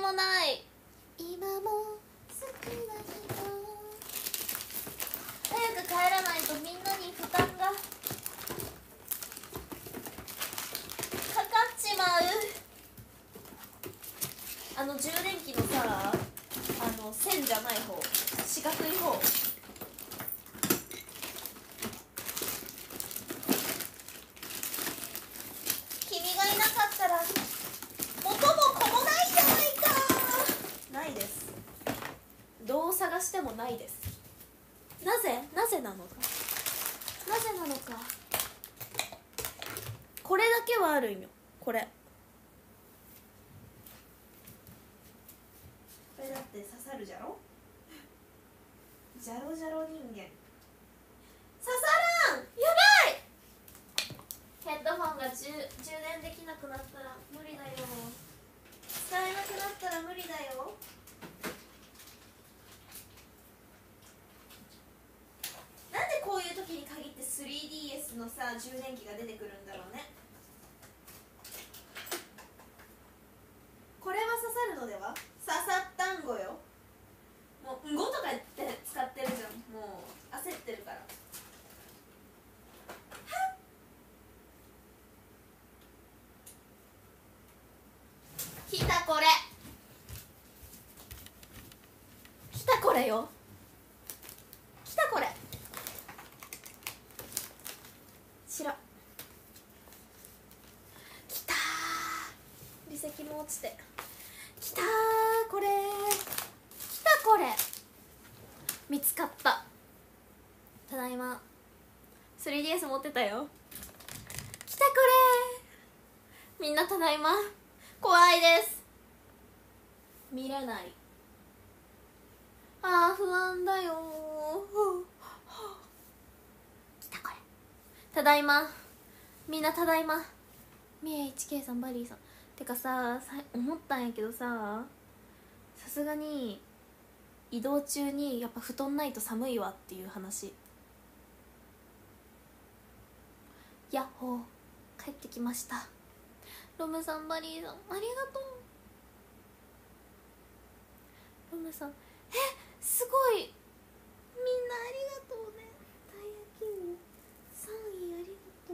もない。今も好きな人、早く帰らないとみんなに負担がかかっちまう。あの充電器のさ、あの線じゃない方、四角い方、君がいなかったら元も子もないじゃないか。ないです。どう探してもないです。なぜなぜなのかなぜなのか。これだけはあるんよ。これこれだって刺さるじゃろ。ジャロジャロ人間刺さらん。やばい。ヘッドホンが充電できなくなったら無理だよ。使えなくなったら無理だよ。なんでこういう時に限って スリーディーエス のさ充電器が出てくるんだろうね。これは刺さるのでは。刺さったんごよ。もう「んご」とか言って使ってるじゃん。もう焦ってるから。来たこれ、来たこれよ、来たこれ。しら来たー。離席も落ちて来たー。これ来たこれ。見つかった。ただいま スリーディーエス 持ってたよ。来たこれ。みんなただいま。怖いです。見れない。あー不安だよー。来たこれ。ただいま。みんなただいま。みえ エイチケー さん、バリーさん。てかさ、さ思ったんやけどさ、さすがに移動中にやっぱ布団ないと寒いわっていう話。ヤッホー、帰ってきました。ロムさん、バリーさん、ありがとう。ロムさん、え、すごい、みんなありがとうね。たい焼きもさんいありがと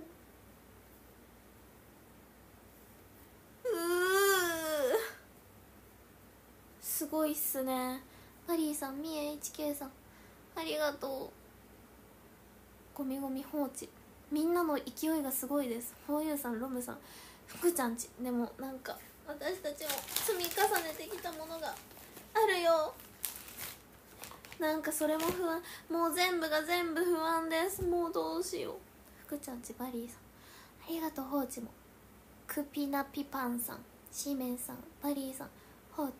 う。うーすごいっすね。バリーさん、ミエ エイチケー さん、ありがとう。ゴミゴミ放置、みんなの勢いがすごいです。フォーユーさん、ロムさん、福ちゃんち。でもなんか私たちも積み重ねてきたものがあるよ。なんかそれも不安。もう全部が全部不安です。もうどうしよう。福ちゃんち、バリーさん、ありがとう。放置もクピナピパンさん、シーメンさん、バリーさん、放置、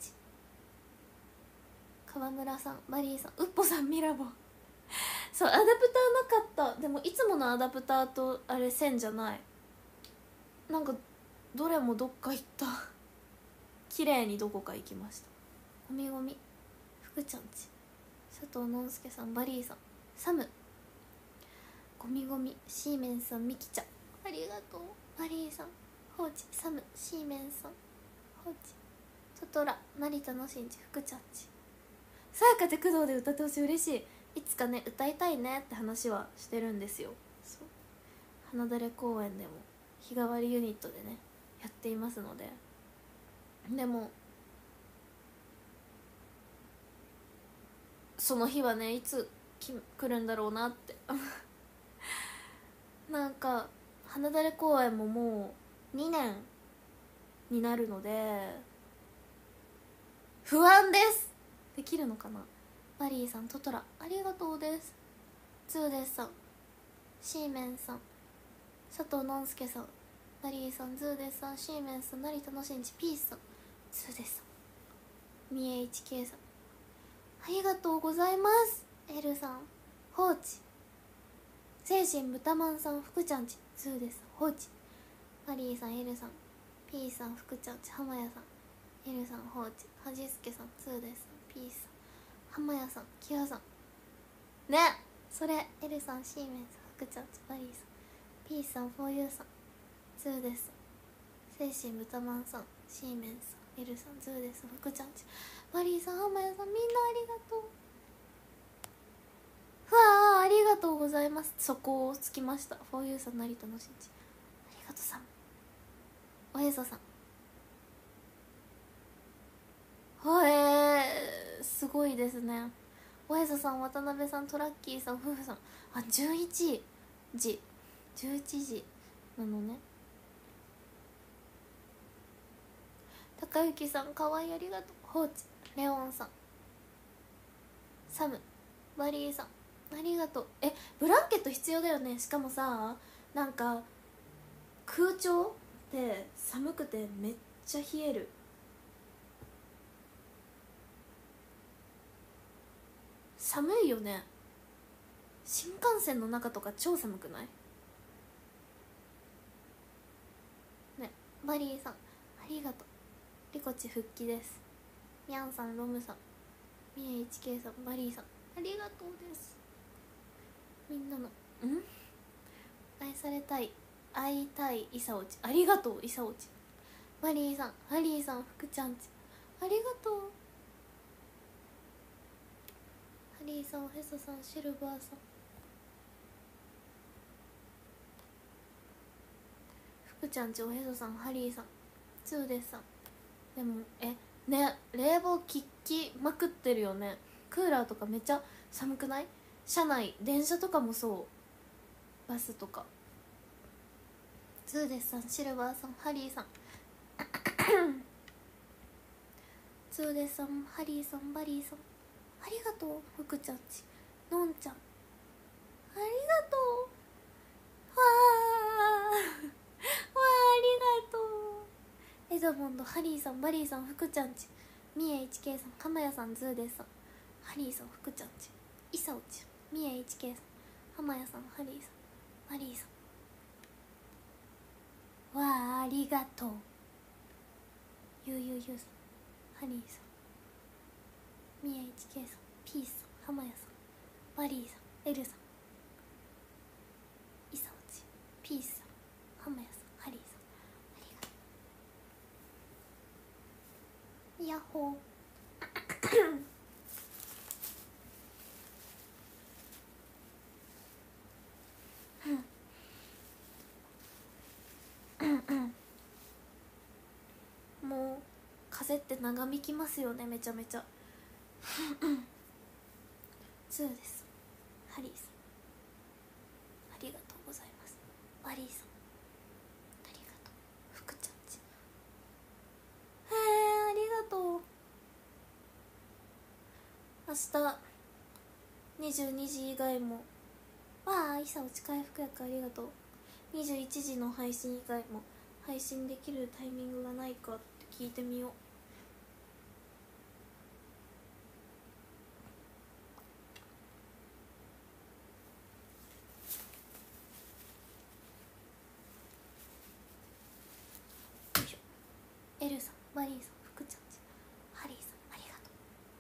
川村さん、バリーさん、ウッポさん、ミラボそうアダプターなかった。でもいつものアダプターとあれ線じゃない。なんかどれもどっか行った綺麗にどこか行きました。ゴミゴミ、福ちゃんち、佐藤のんすけさん、バリーさん、サム、ゴミゴミ、シーメンさん、ミキちゃん、ありがとう。バリーさん、放置、サム、シーメンさん、放置、トトラ、成田のしんち、福ちゃんち。さやかて工藤で歌ってほしい。嬉しい。いつかね歌いたいねって話はしてるんですよ。そう、花だれ公園でも日替わりユニットでねやっていますので。でもその日はねいつき来るんだろうなってなんか花だれ公園ももうにねんになるので不安です。できるのかな。バリーさん、トトラ、ありがとうです。ツーデスさん、シーメンさん、佐藤のんすけさん、バリーさん、ズーデスさん、シーメンさん、成田のしんち、ピースさん、ツーデスさん、ミエ エイチケー さん、ありがとうございます。エルさん、放置、精神豚まんさん、福ちゃんち、ツーデスさん、放置、バリーさん、エルさん、ピーさん、福ちゃんち、浜谷さん、エルさん、放置、はじすけさん、ツーデスさん、ピースさん、浜谷さん、キヨさんね。それ L さん、シーメンさん、福ちゃんち、バリーさん、ピースさん、フォーユーさん、ツーデスさん、精神豚まんさん、シーメンさエルさん、ズーです、福ちゃんち、マリーさん、浜谷さん、みんなありがとう。ふわー、ありがとうございます。そこをつきました。フォーユーさん、成田のしんち、ありがとうさん。おへそさん、はえー、すごいですね。おへそさん、渡辺さん、トラッキーさん、夫婦さん、あ、じゅういちじじゅういちじなのね。高幸さん、かわいい、ありがとう。放置、レオンさん、サム、バリーさん、ありがとう。え、ブランケット必要だよね。しかもさ、なんか空調って寒くてめっちゃ冷える。寒いよね。新幹線の中とか超寒くないね。バリーさん、ありがとう。リコチ復帰です。ミャンさん、ロムさん、ミエ エイチケー さん、バリーさん、ありがとうです。みんなのん愛されたい、会いたい、イサオチ、ありがとう、イサオチ。バリーさん、ハリーさん、福ちゃんち、ありがとう。ハリーさん、おへそさん、シルバーさん、福ちゃんち、おへそさん、ハリーさん、ツーデスさん。でもえね、冷房効きまくってるよね。クーラーとかめっちゃ寒くない？車内、電車とかもそう、バスとか。ツーデスさん、シルバーさん、ハリーさんツーデスさん、ハリーさん、バリーさん、ありがとう。福ちゃんち、のんちゃん、ありがとう。わーわー、ありがとう。エドモンド、ハリーさん、バリーさん、福ちゃんち、ミエ エイチケー さん、かまやさん、ズーデスさん、ハリーさん、福ちゃんち、イサオち、ミエ エイチケー さん、はまやさん、ハリーさん、マリーさん、わあ、ありがとう。ゆうゆうゆうさん、ハリーさん、ミエ エイチケー さん、ピースさん、はまやさん、マリーさん、エルさん、イサオち、ピースさん、はまやさん、ハリーさん、ありがとう。ヤッホーもう風って長引きますよね、めちゃめちゃツーです。ハリーさん、ありがとうございます。バリーさん、ありがとう。福ちゃんち、へえ、ありがとう。明日にじゅうにじ以外も、わあ、イサオチ回復薬ありがとう。にじゅういちじの配信以外も配信できるタイミングがないかって聞いてみよう。エルさん、マリーさん、福ちゃんち、ハリーさん、ありがとう。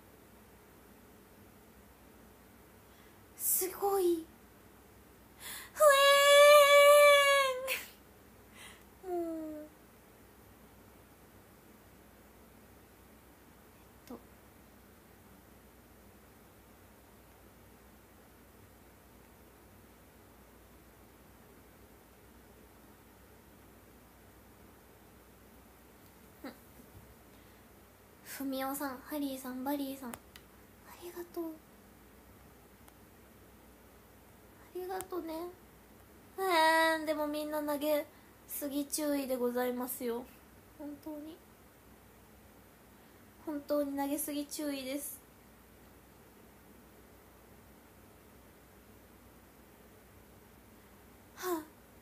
すごい、ふえーんもうえっとふみおさん、ハリーさん、バリーさん、ありがとう。ありがとうね。えー、でもみんな投げすぎ注意でございますよ。本当に本当に投げすぎ注意です。は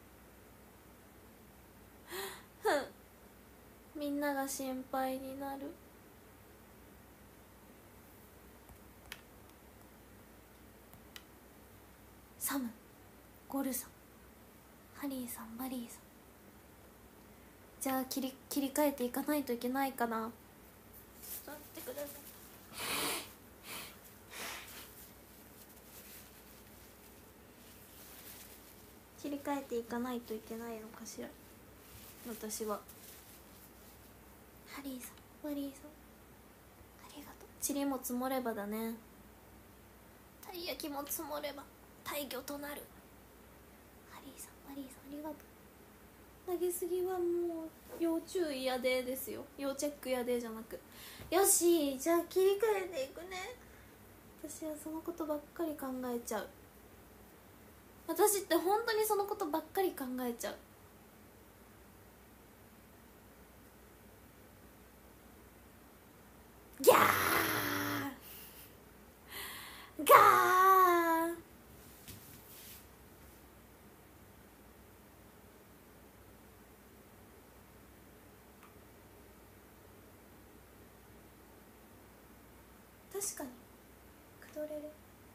あみんなが心配になる。サム、ゴルさん、ハリーさん、バリーさん、じゃあ切り切り替えていかないといけないかな。ちょっと待ってください。切り替えていかないといけないのかしら、私は。ハリーさん、 バリーさんありがとう。塵も積もればだね。たい焼きも積もれば大魚となる。ハリーさんバリーさんありがとう。投げすぎはもう要注意やでですよ。要チェックやでじゃなく、よしじゃあ切り替えていくね。私はそのことばっかり考えちゃう。私って本当にそのことばっかり考えちゃう。ギャーガー。確かにクドレレ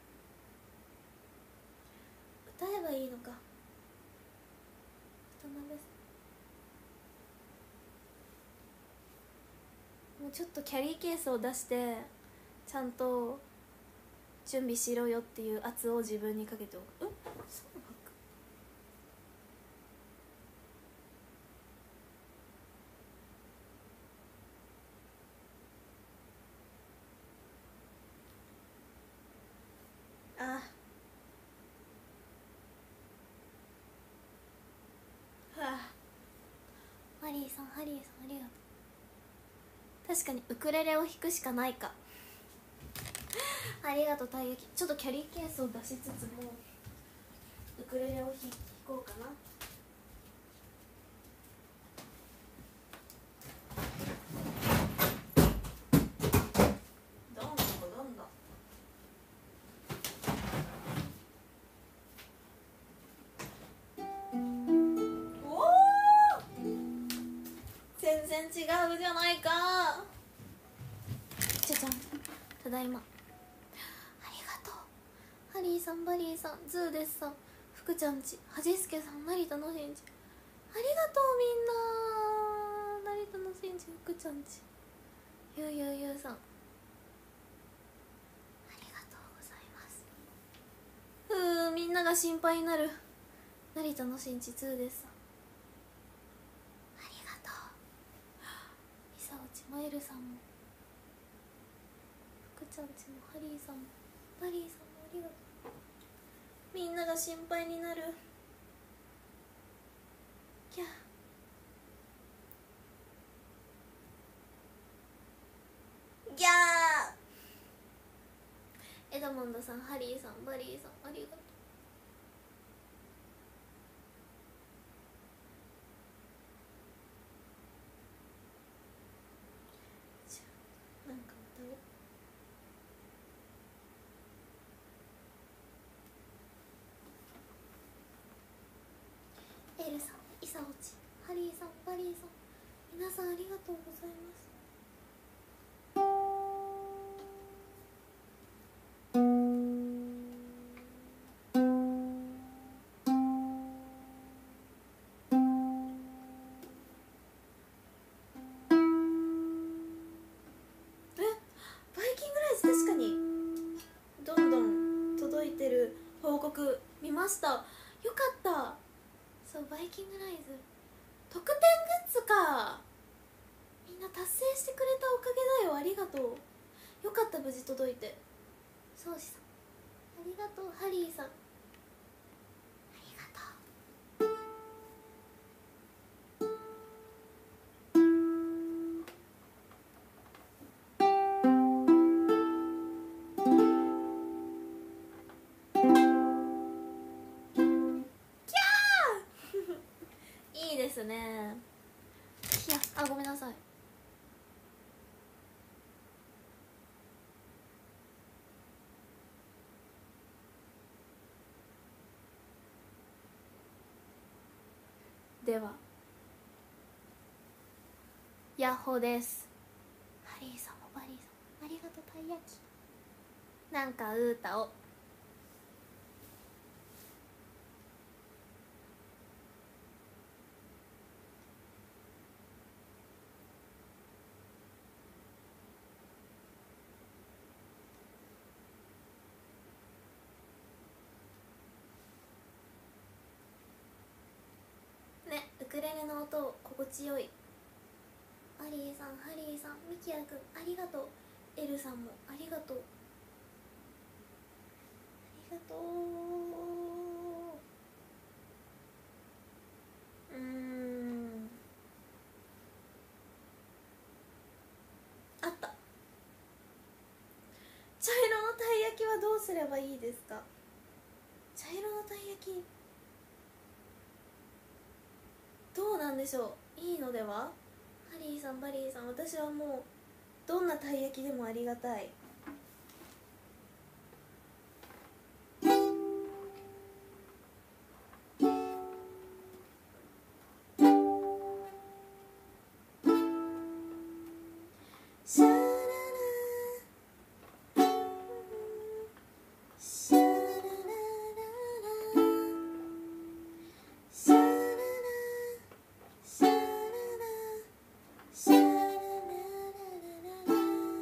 歌えばいいのか。渡辺さんもうちょっとキャリーケースを出してちゃんと準備しろよっていう圧を自分にかけておく。うんそうなのか。あはあハリーさんハリーさんありがとう。確かにウクレレを弾くしかないか。ありがとうたい焼き。ちょっとキャリーケースを出しつつもウクレレを弾こうかな。どんどんどんどん。おお全然違うじゃないか。じゃじゃんただいま。ありがとうハリーさんバリーさんズーデスさん福ちゃんちはじすけさん成田のしんちありがとうみんな。成田のしんち福ちゃんちゆうゆうゆうさんありがとうございます。ふうみんなが心配になる。成田のしんちズーデスさんありがとう。いさおちまえるさんも福ちゃんちもハリーさんもバリーさんもありがとう。みんなが心配になる。キャギャー。エダモンドさんハリーさんバリーさんありがとう。なんか歌おう。エルさんイサオチハリーさんバリーさん皆さんありがとうございます。えバイキングライズ確かにどんどん届いてる報告見ました。よかった。そうバイキングライズ特典グッズか。みんな達成してくれたおかげだよ。ありがとう。よかった無事届いて。そうしさんありがとう。ハリーさんありがとう。いいですね。いやあごめんなさい。ではヤッホーです。ハリーさんもバリーさんありがとうたい焼き。なんかうーたをね。ウクレレの音心地よい。あリーさん、ハリーさん、ミキヤくんありがとう。エルさんもありがとう、ありがとう。うーん、あった。茶色のたい焼きはどうすればいいですか？茶色のたい焼きどうなんでしょう。いいのでは。ハリーさん、バリーさん、私はもうどんなたい焼きでもありがたい。シャララシャララララシャララシャララシャラララ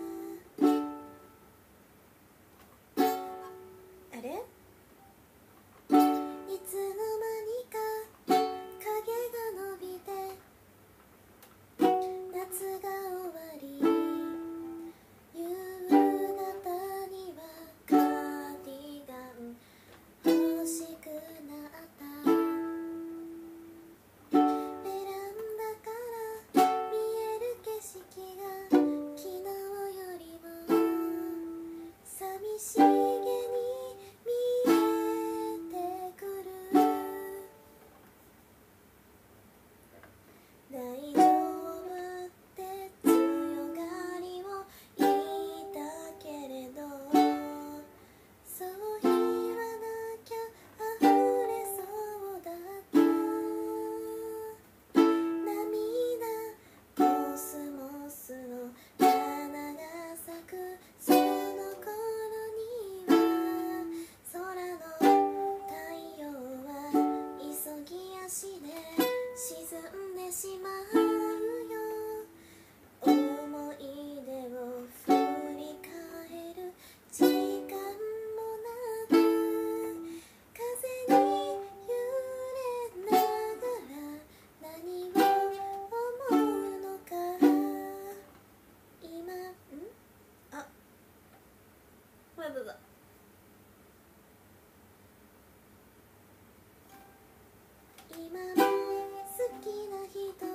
あれ、いつの間にか影が伸びて夏が終わり、夕方にはカーディガン欲しくなった。ベランダから見える景色が昨日よりも寂しげに見えてくる。大丈夫って強がりを言いたけれど、そう言わなきゃ溢れそうだった。涙コスモスの花が咲くその頃には空の太陽は急ぎ足で沈んでしまうよ。思い出を振り返る時間もなく、風に揺れながら何を思うのか。今んあまだだ。今も好きな人、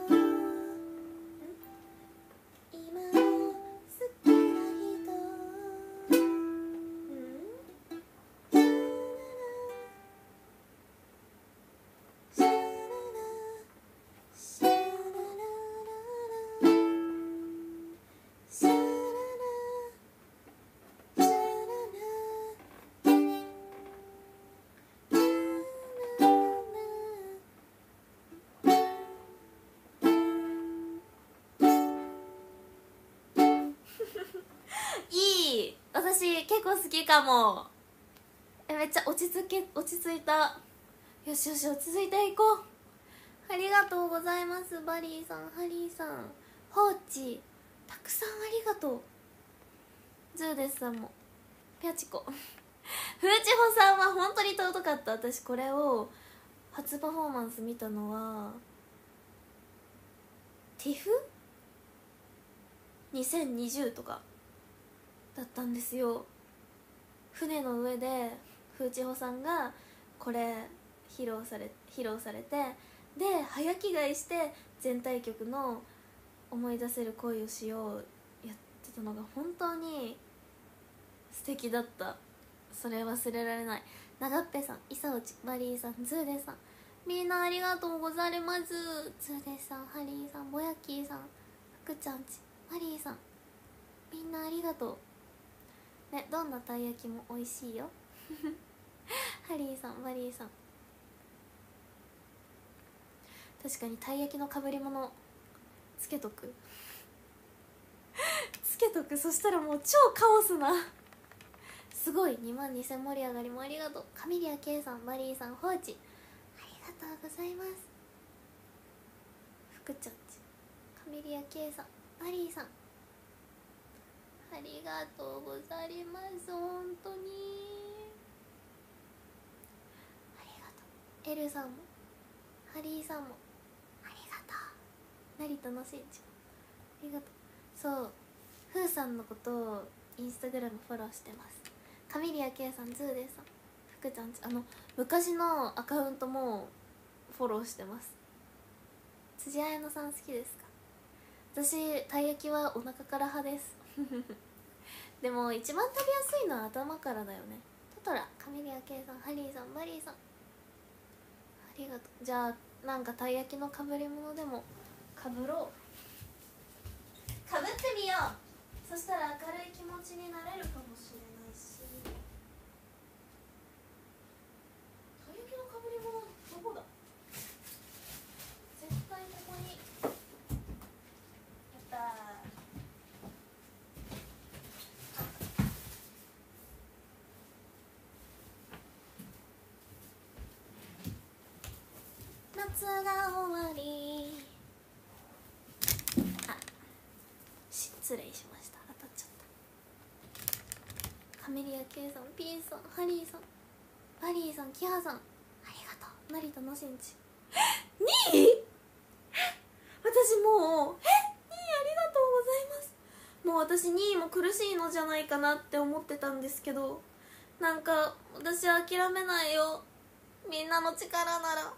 今も好きな人、うんシャララシャララシャララシャララシャララいい、私結構好きかも。え、めっちゃ落ち着け落ち着いた。よしよし、落ち着いていこう。ありがとうございます。バリーさん、ハリーさん、放置たくさんありがとう。ズーデスさんもピャチコフーチホさんは本当に尊かった。私これを初パフォーマンス見たのはティフにせんにじゅうとかだったんですよ。船の上でフーチホさんがこれ披露され披露されて、で早着替えして全体曲の「思い出せる恋をしよう」やってたのが本当に素敵だった。それ忘れられない。長っぺさん、いさおち、バリーさん、ズーデさん、みんなありがとうございます。ズーデさん、ハリーさん、ボヤッキーさん、福ちゃんち、マリーさん、みんなありがとうね。どんなたい焼きも美味しいよハリーさん、マリーさん、確かにたい焼きのかぶり物つけとくつけとく。そしたらもう超カオスなすごい。にまんにせん盛り上がりもありがとう。カミリア K さん、マリーさん、放置ありがとうございます。福ちゃんち、カミリア K さん、マリーさん、ありがとうございます。本当にありがとう。エルさんもハリーさんもありがとう。成田のしんちもありがとう。そうふーさんのことをインスタグラムフォローしてます。カミリア K さん、ズーデーさん、福ちゃんち、あの昔のアカウントもフォローしてます。辻彩乃さん好きですか？私たい焼きはお腹から派ですでも一番食べやすいのは頭からだよね。トトラ、カミリア K さん、ハリーさん、マリーさん、ありがとう。じゃあなんかたい焼きのかぶり物でもかぶろう。かぶってみよう。そしたら明るい気持ちになれるかもしれないし。たい焼きのかぶり物どこだ？絶対ここに。やったー。夏が終わり、あ、失礼しました。当たっちゃった。カメリア K さん、ピーさん、ハリーさん、バリーさん、キハさん、ありがとう。成田のしんちにい私もうえにいありがとうございます。もう私にいも苦しいのじゃないかなって思ってたんですけど、なんか私諦めないよ。みんなの力なら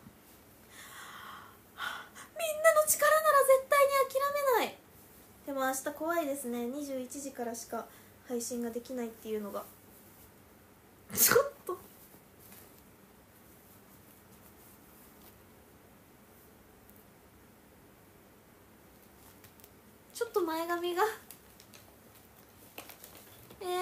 みんなの力なら絶対に諦めない。でも明日怖いですね。にじゅういちじからしか配信ができないっていうのがちょっとちょっと前髪がえー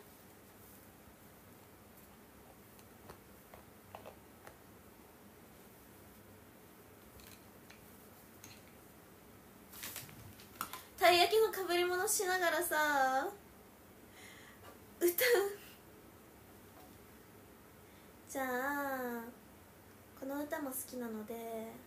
たい焼きのかぶり物しながらさ歌う。じゃあこの歌も好きなので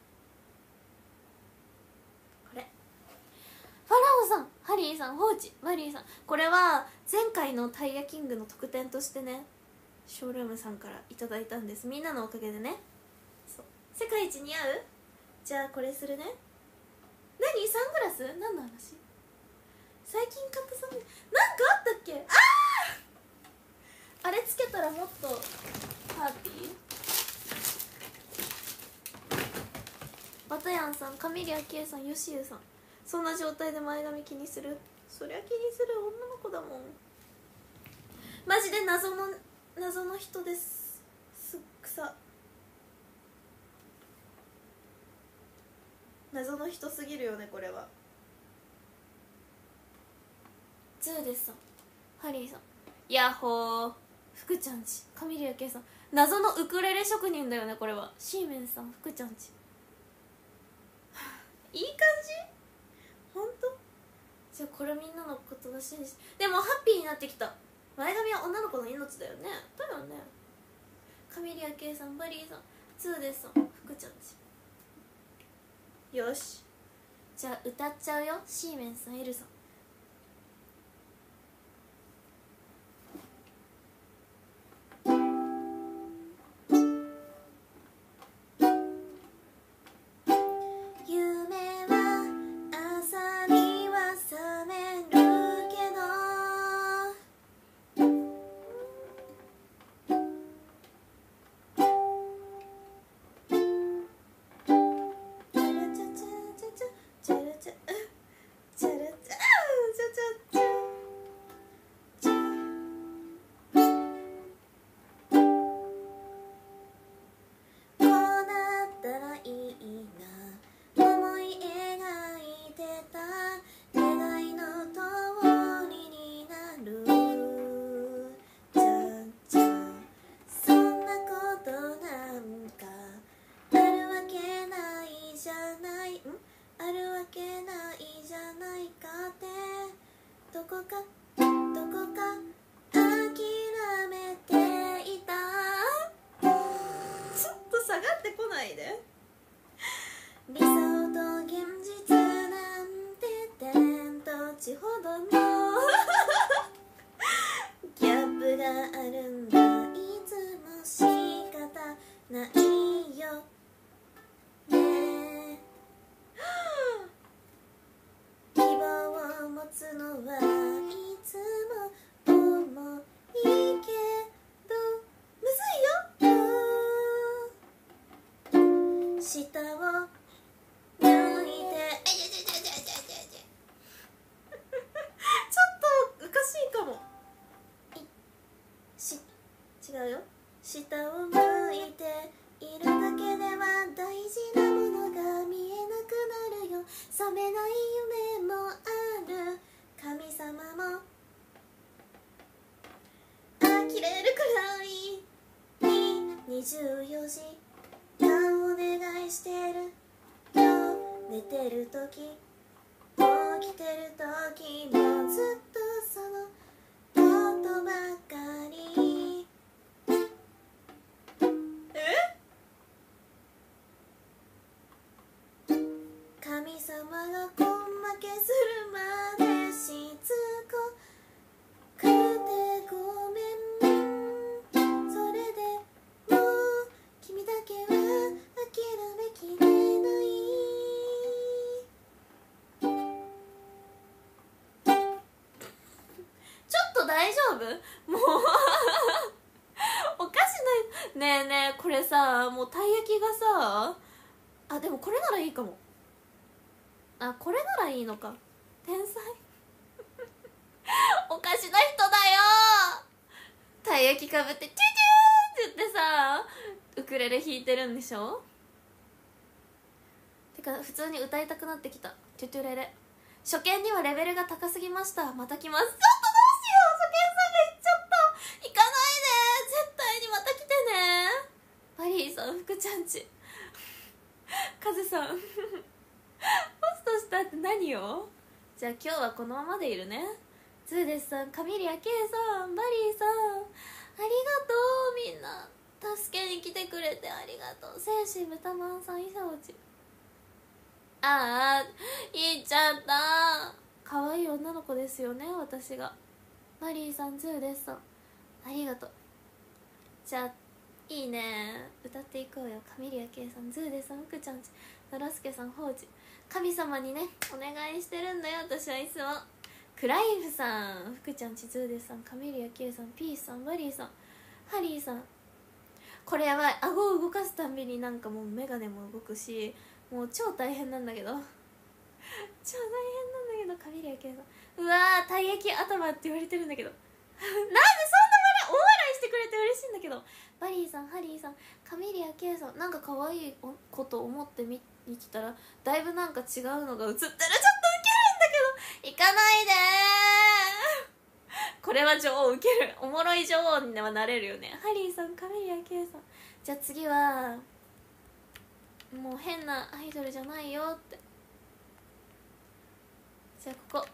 これ。ファラオさん、ハリーさん、ホーチ、マリーさん、これは前回のタイヤキングの特典としてね、ショールームさんからいただいたんです。みんなのおかげでね。そう、世界一似合う。じゃあこれするね。何、サングラス？何の話？最近買ったサングラスなんかあったっけ？ああ、あれつけたらもっとパーティー。バタヤンさん、カミリア K さん、ヨシユさん、そんな状態で前髪気にする？そりゃ気にする、女の子だもん。マジで謎の謎の人です。すっくさ謎の人すぎるよねこれは。ズーデスさん、ハリーさん、ヤッホー、福ちゃんち、カミリア K さん、謎のウクレレ職人だよねこれは。シーメンさん、福ちゃんちいい感じ？ほんと？じゃあこれみんなのことだしいし、でもハッピーになってきた。前髪は女の子の命だよね。だよね。カミリア K さん、バリーさん、ツーデスさん、福ちゃんち。よし、じゃあ歌っちゃうよ。シーメンさん、エルさん、希望にじゅうよじかんお願いしてる今日寝てる時起きてる時もずっとそのことばかり。え？神様が根負けするまでしつこくてごめん。それでもう君だけは諦めきれない。ちょっと大丈夫？もうおかしない。ねえねえ、これさ、もうたい焼きがさ、あ、でもこれならいいかも。あ、これならいいのか。天才おかしな人だよ。たい焼きかぶってチュチューって言ってさ、ウクレレ弾いてるんでしょ。てか普通に歌いたくなってきた。チュチュレレ。初見にはレベルが高すぎました。また来ます。ちょっとどうしよう、初見さんが言っちゃった。行かないで、絶対にまた来てね。バリーさん、福ちゃんちカズさんポストしたって何よ。じゃあ今日はこのままでいるね。ズーデスさん、カミリア K さん、バリーさん、ありがとう。みんな助けに来てくれてありがとう。精神豚まんさん、いさおち。ああ、言っちゃった。可愛い女の子ですよね、私が。バリーさん、ズーデスさん、ありがとう。じゃあいいね、歌っていこうよ。カミリア K さん、ズーデさん、福ちゃんち、ノラスケさん、放置。神様にねお願いしてるんだよ、私はいつも。クライフさん、福ちゃんち、ズーデさん、カミリア K さん、ピースさん、バリーさん、ハリーさん。これやばい、顎を動かすたんびになんかもうメガネも動くし、もう超大変なんだけど超大変なんだけど。カミリア K さん、うわー、たい焼き頭って言われてるんだけどなんでそんな大笑いしてくれて嬉しいんだけど。バリーさん、ハリーさん、カミリア K さん、なんか可愛いこと思って見に来たらだいぶなんか違うのが映ってる。ちょっとウケるんだけど行かないでーこれは女王ウケる、おもろい女王にはなれるよね。ハリーさん、カミリア K さん。じゃあ次はもう変なアイドルじゃないよって。じゃあここ、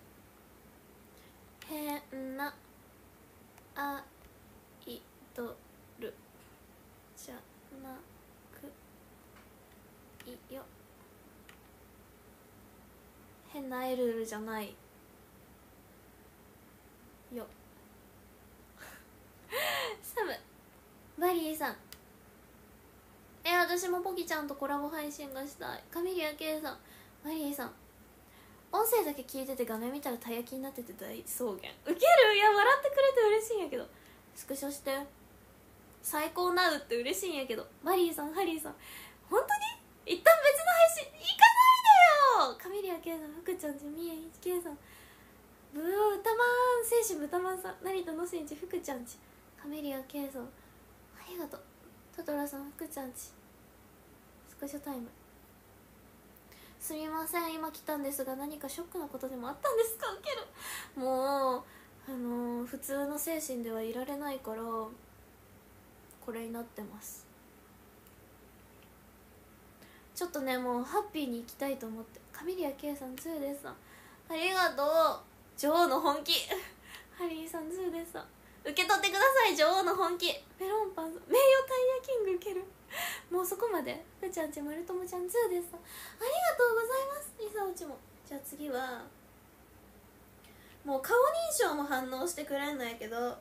変なアイドルじゃなくいよ。変なアイドルじゃないよサム、バリーさん、え、私もポキちゃんとコラボ配信がしたい。カミリア K さん、バリーさん、音声だけ聞いてて画面見たらたい焼きになってて大草原。ウケる。いや笑ってくれて嬉しいんやけど。スクショして最高なうって嬉しいんやけど。バリーさん、ハリーさん、本当に一旦別の配信行かないでよ。カミリア K さん、福ちゃんち、みえ K さん、ブータマン、精神ブタマンさん、成田のしんち、福ちゃんち、カミリア K さん、ありがとう。トトラさん、福ちゃんち、スクショタイム。すみません、今来たんですが何かショックなことでもあったんですか。ウケる。もうあのー、普通の精神ではいられないからこれになってます。ちょっとね、もうハッピーに行きたいと思って。カミリア K さん、ズーデスさん、ありがとう。女王の本気ハリーさん、ズーデスさん、受け取ってください、女王の本気。メロンパンさん、名誉タイヤキングウケるもうそこまで。ふちゃんち、まるともちゃん、ズーデスさん、ありがとうございます。リサオチも。じゃあ次はもう顔認証も反応してくれんのやけど、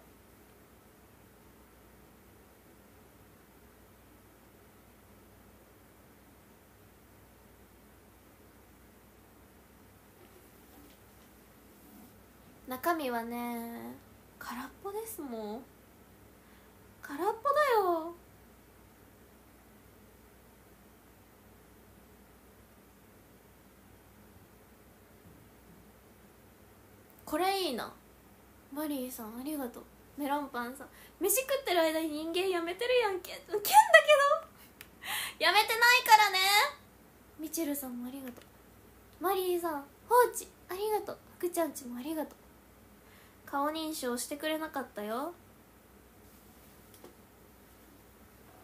中身はね空っぽです。もう空っぽだよ。これいいな。マリーさん、ありがとう。メロンパンさん、飯食ってる間に人間やめてるやんけ。ウケんだけどやめてないからね。ミチェルさんもありがとう。マリーさん、放置ありがとう。福ちゃんちもありがとう。顔認証してくれなかったよ。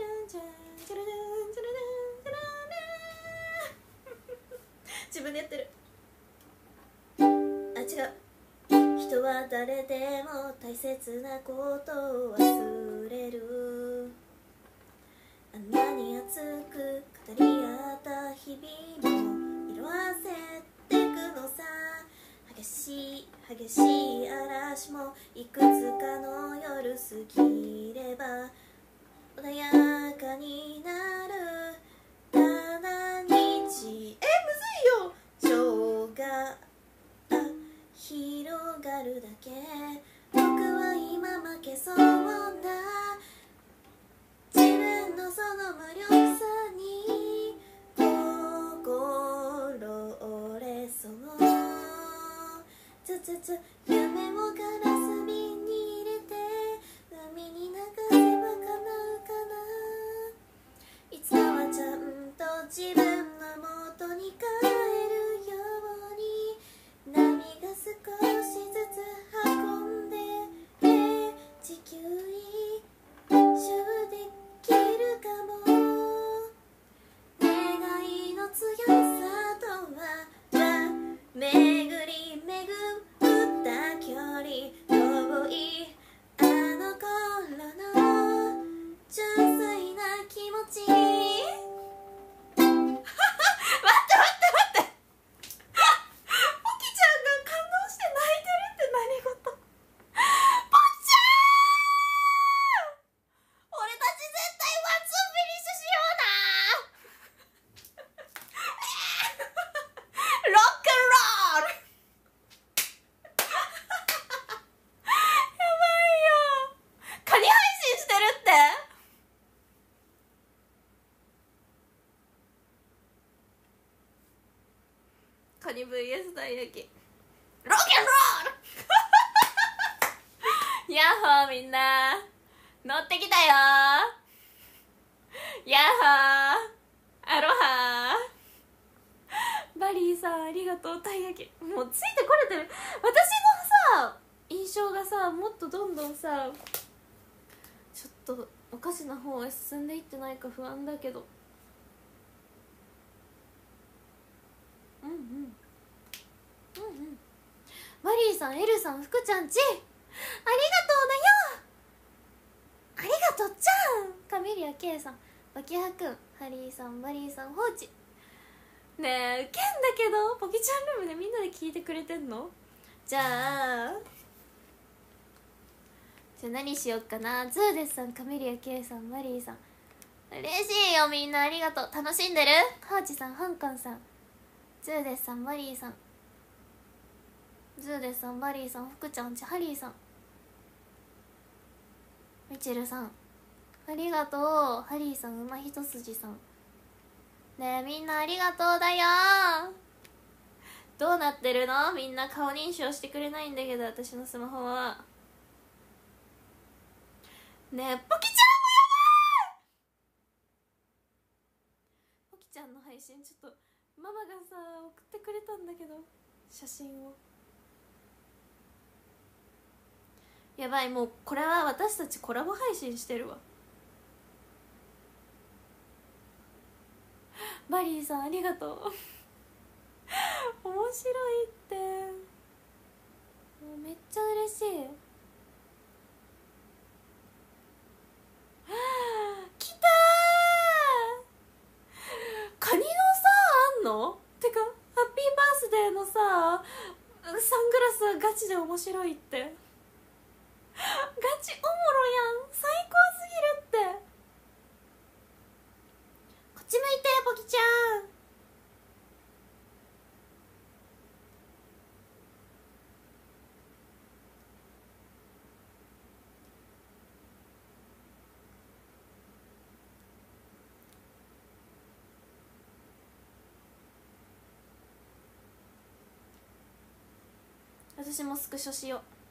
チャンチャラチャンチャラチャラチャラ自分でやってる。あ、違う。人は誰でも大切なことを忘れる。あんなに熱く語り合った日々も色あせてくのさ。激しい激しい嵐もいくつかの夜過ぎれば穏やかになる。ただ日え、むずいよ。情が広がるだけ。僕は今負けそうだ。自分のその無力さに心折れそう。つつつ夢をガラス瓶に入れて海に流せば叶うかな。いつかはちゃんと自分の元に帰るように波が少しずつ運んで地球に一周できるかも。願いの強さとは巡り巡った距離遠いあの頃の純粋な気持ち待って待って待ってポキちゃんが感動して泣いてるって何事。ポキちゃん俺たち絶対ワンツーフィニッシュしようなロックンロールやばいよ。カニ配信してるって。カニ ブイエス たい焼きロックンロールヤッホーみんな乗ってきたよ。ヤッホーアロハー。バリーさんありがとう。たい焼きもうついてこれてる。私のさ印象がさもっとどんどんさちょっとおかしな方へ進んでいってないか不安だけど。うんうんうんうんマリーさん、エルさん、福ちゃんちありがとうだよ。ありがとうちゃん。カメリア K さん、バキハくん、ハリーさん、マリーさん、放置。ねえ、ウケんだけどポキちゃんルームでみんなで聞いてくれてんの。じゃあじゃあ何しよっかな。ズーデスさん、カメリア K さん、マリーさん嬉しいよみんなありがとう。楽しんでる。ハーチさん、ハンカンさん、ズーデスさん、マリーさん、ズーデスさん、マリーさん、福ちゃんち、ハリーさん、ミチェルさんありがとう。ハリーさん、馬一筋さんねえみんなありがとうだよ。どうなってるの。みんな顔認証してくれないんだけど私のスマホは。ねえポキちゃんもやばい。ポキちゃんの配信ちょっとママがさ送ってくれたんだけど写真を。やばいもうこれは私たちコラボ配信してるわ。バリーさんありがとう面白いってもうめっちゃ嬉しい。はあ来たー。カニのさあんのてかハッピーバースデーのさサングラスガチで面白いって。ガチおもろやん。最高すぎるって。こっち向いてポキちゃん。私もスクショしよう。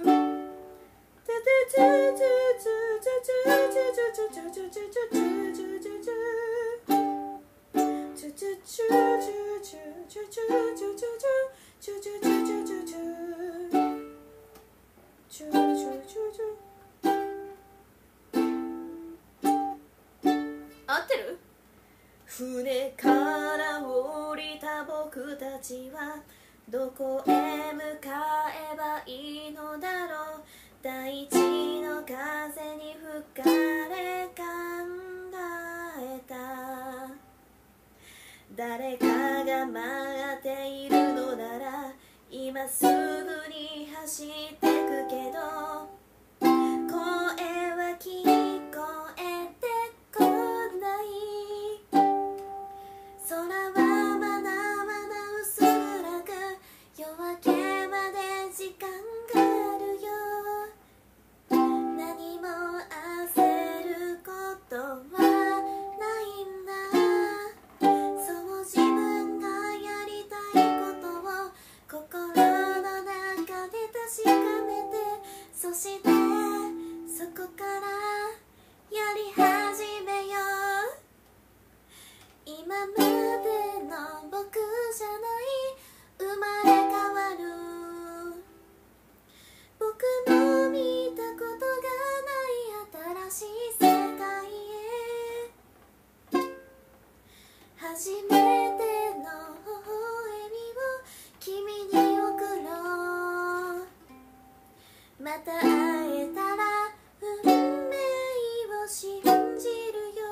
合ってる？船から降りた僕たちはどこへ向かえばいいのだろう。大地の風に吹かれ考えた。誰かが待っているのなら今すぐに走ってくけど、声は聞こえてこない。空はまだまだ薄暗く、夜明けまで時間があるよ。何も焦ることはないんだ。そう自分がやりたいことを心の中で確かめて、そしてそこからやり始めよう。今までの僕じゃない生まれ変わる。僕の見たことがない新しい世界へ。初めての微笑みを君に送ろう。また会えたら運命を信じるよ。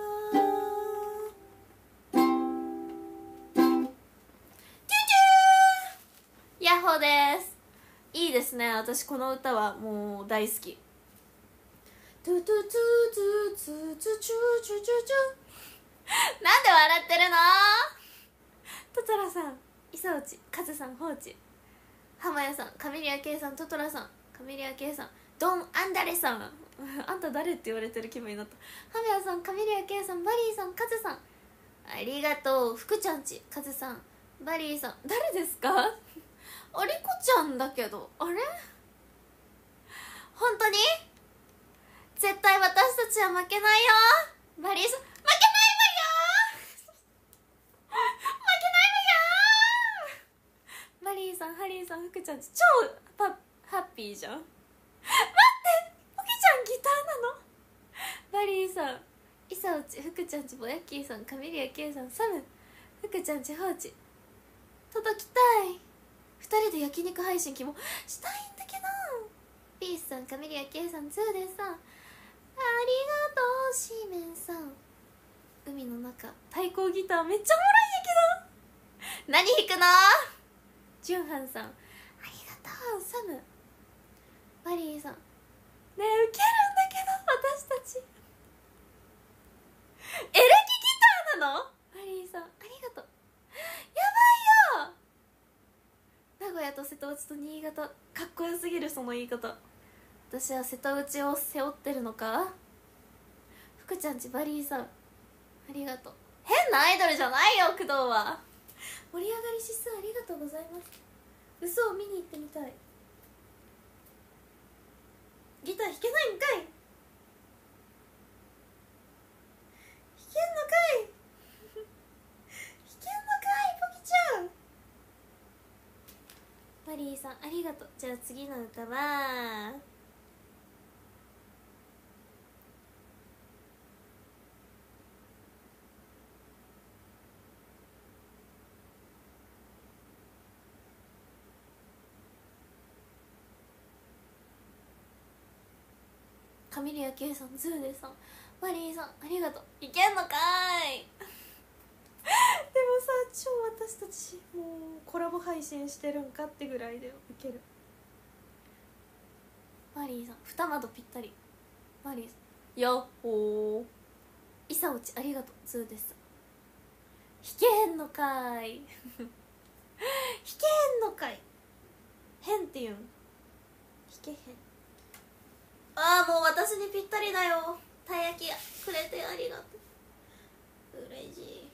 ヤッホーです。いいですね。私この歌はもう大好き。トゥトゥトゥトゥトゥトゥチューチューチューチュー。なんで笑ってるの？トトラさん、イサオチ、カズさん、ホーチ、ハマヤさん、カメリアケイさん、トトラさん、カメリアケイさん、ドン・アンダレさんあんた誰って言われてる気分になった。ハマヤさん、カメリアケイさん、バリーさん、カズさん、ありがとう。福ちゃんち、カズさん、バリーさん、誰ですか？ありこちゃんだけど、あれ？本当に？絶対私たちは負けないよ。バリーさん、負けないわよ負けないわよ。バリーさん、ハリーさん、福ちゃんち、超パハッピーじゃん。待って、オキちゃんギターなの？バリーさん、イサオチ、福ちゃんち、ボヤッキーさん、カメリアケイさん、サム、福ちゃんち、ホーチ、届きたい。ふたりで焼肉配信希望したいんだけど。ピースさん、カメリアケイさん、ズーデさん、ありがとう。シーメンさん、海の中、太鼓ギターめっちゃおもろいんやけど。何弾くの？ ジュンハンさんありがとう。サムマリーさんねえウケるんだけど私たちエレキギターなの。マリーさんありがとう。やばいよ。名古屋と瀬戸内と新潟かっこよすぎるその言い方。私は瀬戸内を背負ってるのか。福ちゃんちバリーさんありがとう。変なアイドルじゃないよ工藤は。盛り上がり指数ありがとうございます。嘘を見に行ってみたい。ギター弾けないんかい。弾けんのかい弾けんのかいポキちゃん。マリーさんありがとう。じゃあ次の歌はカミリア K さん、ズーデさん、マリーさんありがとう。いけんのかーいでもさ超私たちもうコラボ配信してるんかってぐらいでウケる。マリーさん二窓ぴったり。マリーさんヤッホー。イサオチありがとう。ズーデさん弾けへんのかーい弾けへんのかい。変っていうん弾けへん。ああもう私にぴったりだよ。たい焼きくれてありがとう。うれしい。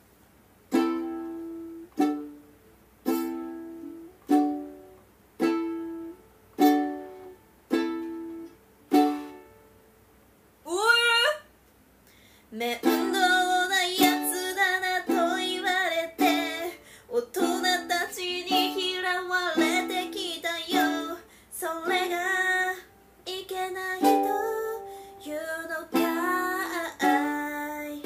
おい面倒なやつだなと言われて大人たちに嫌われてきたよ。それがいけないというのかい。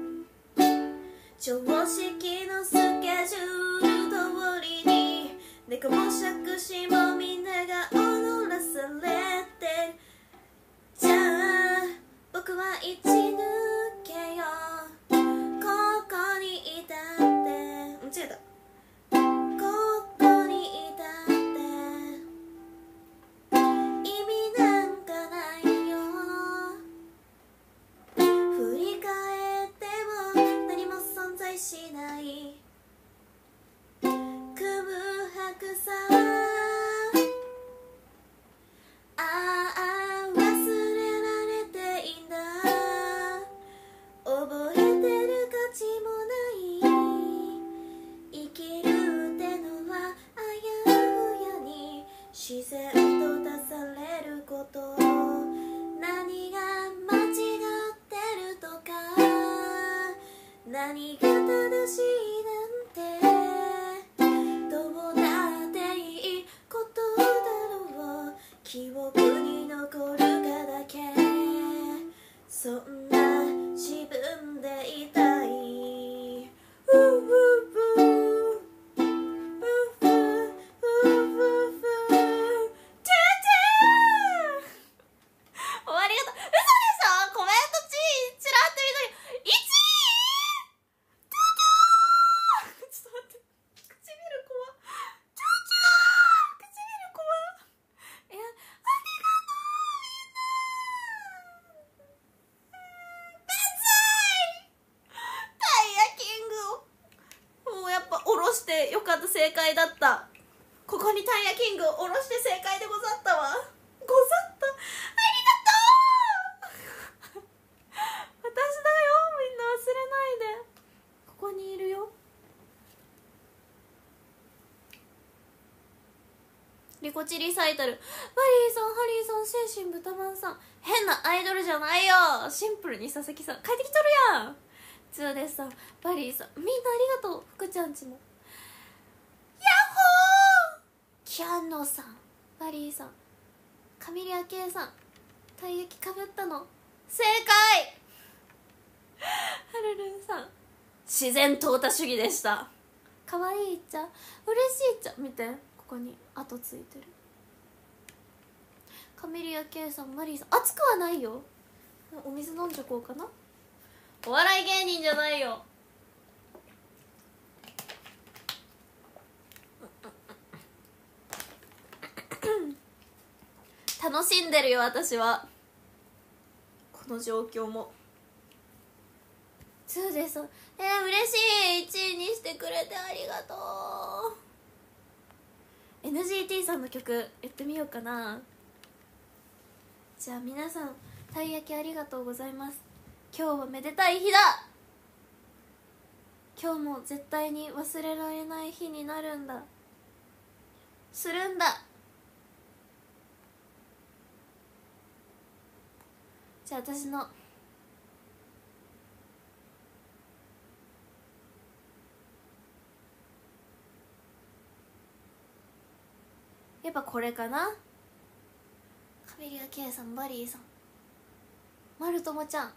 常識のスケジュール通りに猫も杓子もみんなが踊らされて、じゃあ僕は一抜けよここにいたって。間違えた。ここにいたって意味なんかないよ。振り返っても何も存在しない空白さ。ああ忘れられていいんだ。覚えてる価値もない生きるってのはあやふやに自然と出されること。何が間違ってるとか何が正しいなんてどうだっていいことだろう。記憶に残るかだけそんな自分でいたい。ふふふふふふふトゥトゥおありがとう。嘘でしょ。コメントチーチラって見たけどいちいトゥトゥちょっと待って唇怖っ。トゥトゥ唇怖っ。いやありがとうみんな。バンザイタイヤキング。もうやっぱ下ろしてよかった。正解だった。ここにタイヤキングを下ろして正解でござったわ。ござった。ありがとう私だよ。みんな忘れないで。ここにいるよ。リコチリサイタル。マリーさん、ハリーさん、精神豚まんさん。変なアイドルじゃないよ。シンプルに佐々木さん帰ってきとるやん。ツーデスさん、バリーさん、みんなありがとう。福ちゃんちもヤッホー。キャンノさん、バリーさん、カミリア K さん、たい焼きかぶったの正解。はるるんさん、自然淘汰主義でした。かわいいっちゃ嬉しいっちゃ。見てここに跡ついてる。カミリア K さん、マリーさん、熱くはないよ。お水飲んじゃこうかな。お笑い芸人じゃないよ。 楽しんでるよ私は。この状況もそうです。えー、嬉しい。いちいにしてくれてありがとう。 エヌジーティー さんの曲やってみようかな。じゃあ皆さん、たい焼きありがとうございます。今日はめでたい日だ。今日も絶対に忘れられない日になるんだ。するんだ。じゃあ私のやっぱこれかな。カメリア K さん、バリーさん、マルトモちゃん、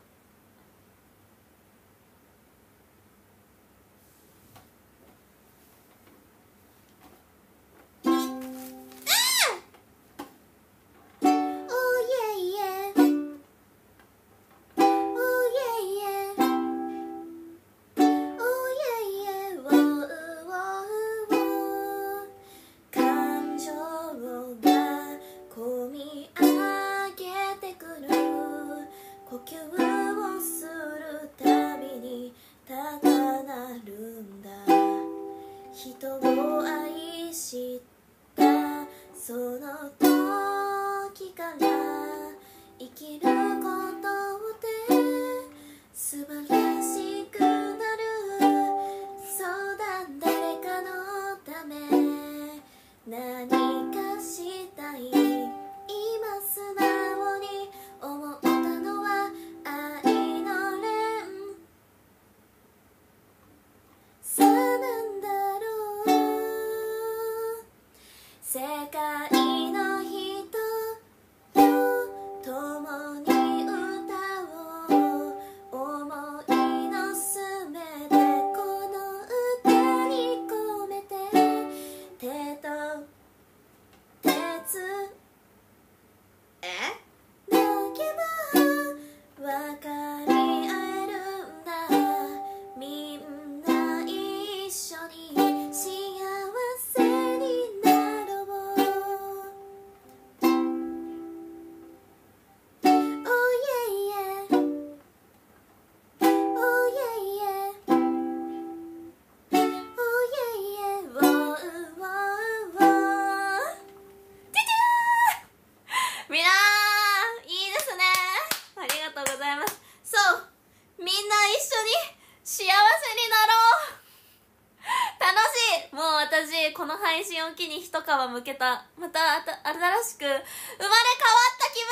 この配信を機に一皮むけた、またあた新しく生まれ変わった気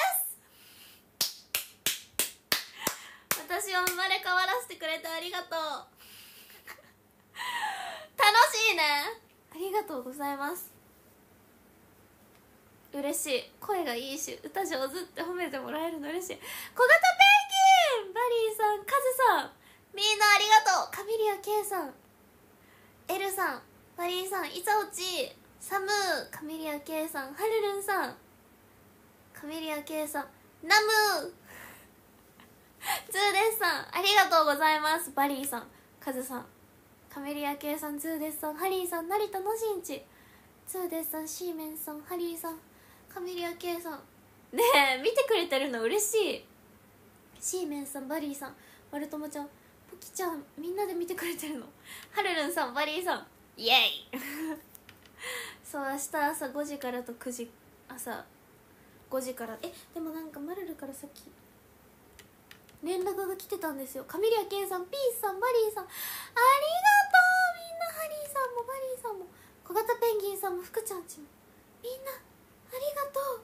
分です。私を生まれ変わらせてくれてありがとう。楽しいね。ありがとうございます。嬉しい。声がいいし歌上手って褒めてもらえるの嬉しい。小型ペンギン、バリーさん、カズさん、みんなありがとう。カミリア K さん、エルさん、バリーさん、イザオチ、サムー、カミリア K さん、ハルルンさん、カミリア K さん、ナムーズーデスさん、ありがとうございます。バリーさん、カズさん、カミリア K さん、ズーデスさん、ハリーさん、成田のしんち、ズーデスさん、シーメンさん、ハリーさん、カミリア K さん、ねえ見てくれてるの嬉しい。シーメンさん、バリーさん、マルトモちゃん、ポキちゃん、みんなで見てくれてるの。ハルルンさん、バリーさん、イエイそう、明日朝ごじからとくじ、朝ごじから、えでもなんかマルルからさっき連絡が来てたんですよ。カミリア K さん、ピースさん、バリーさん、ありがとう。みんな、ハリーさんもバリーさんも小型ペンギンさんも福ちゃんちもみんなありがと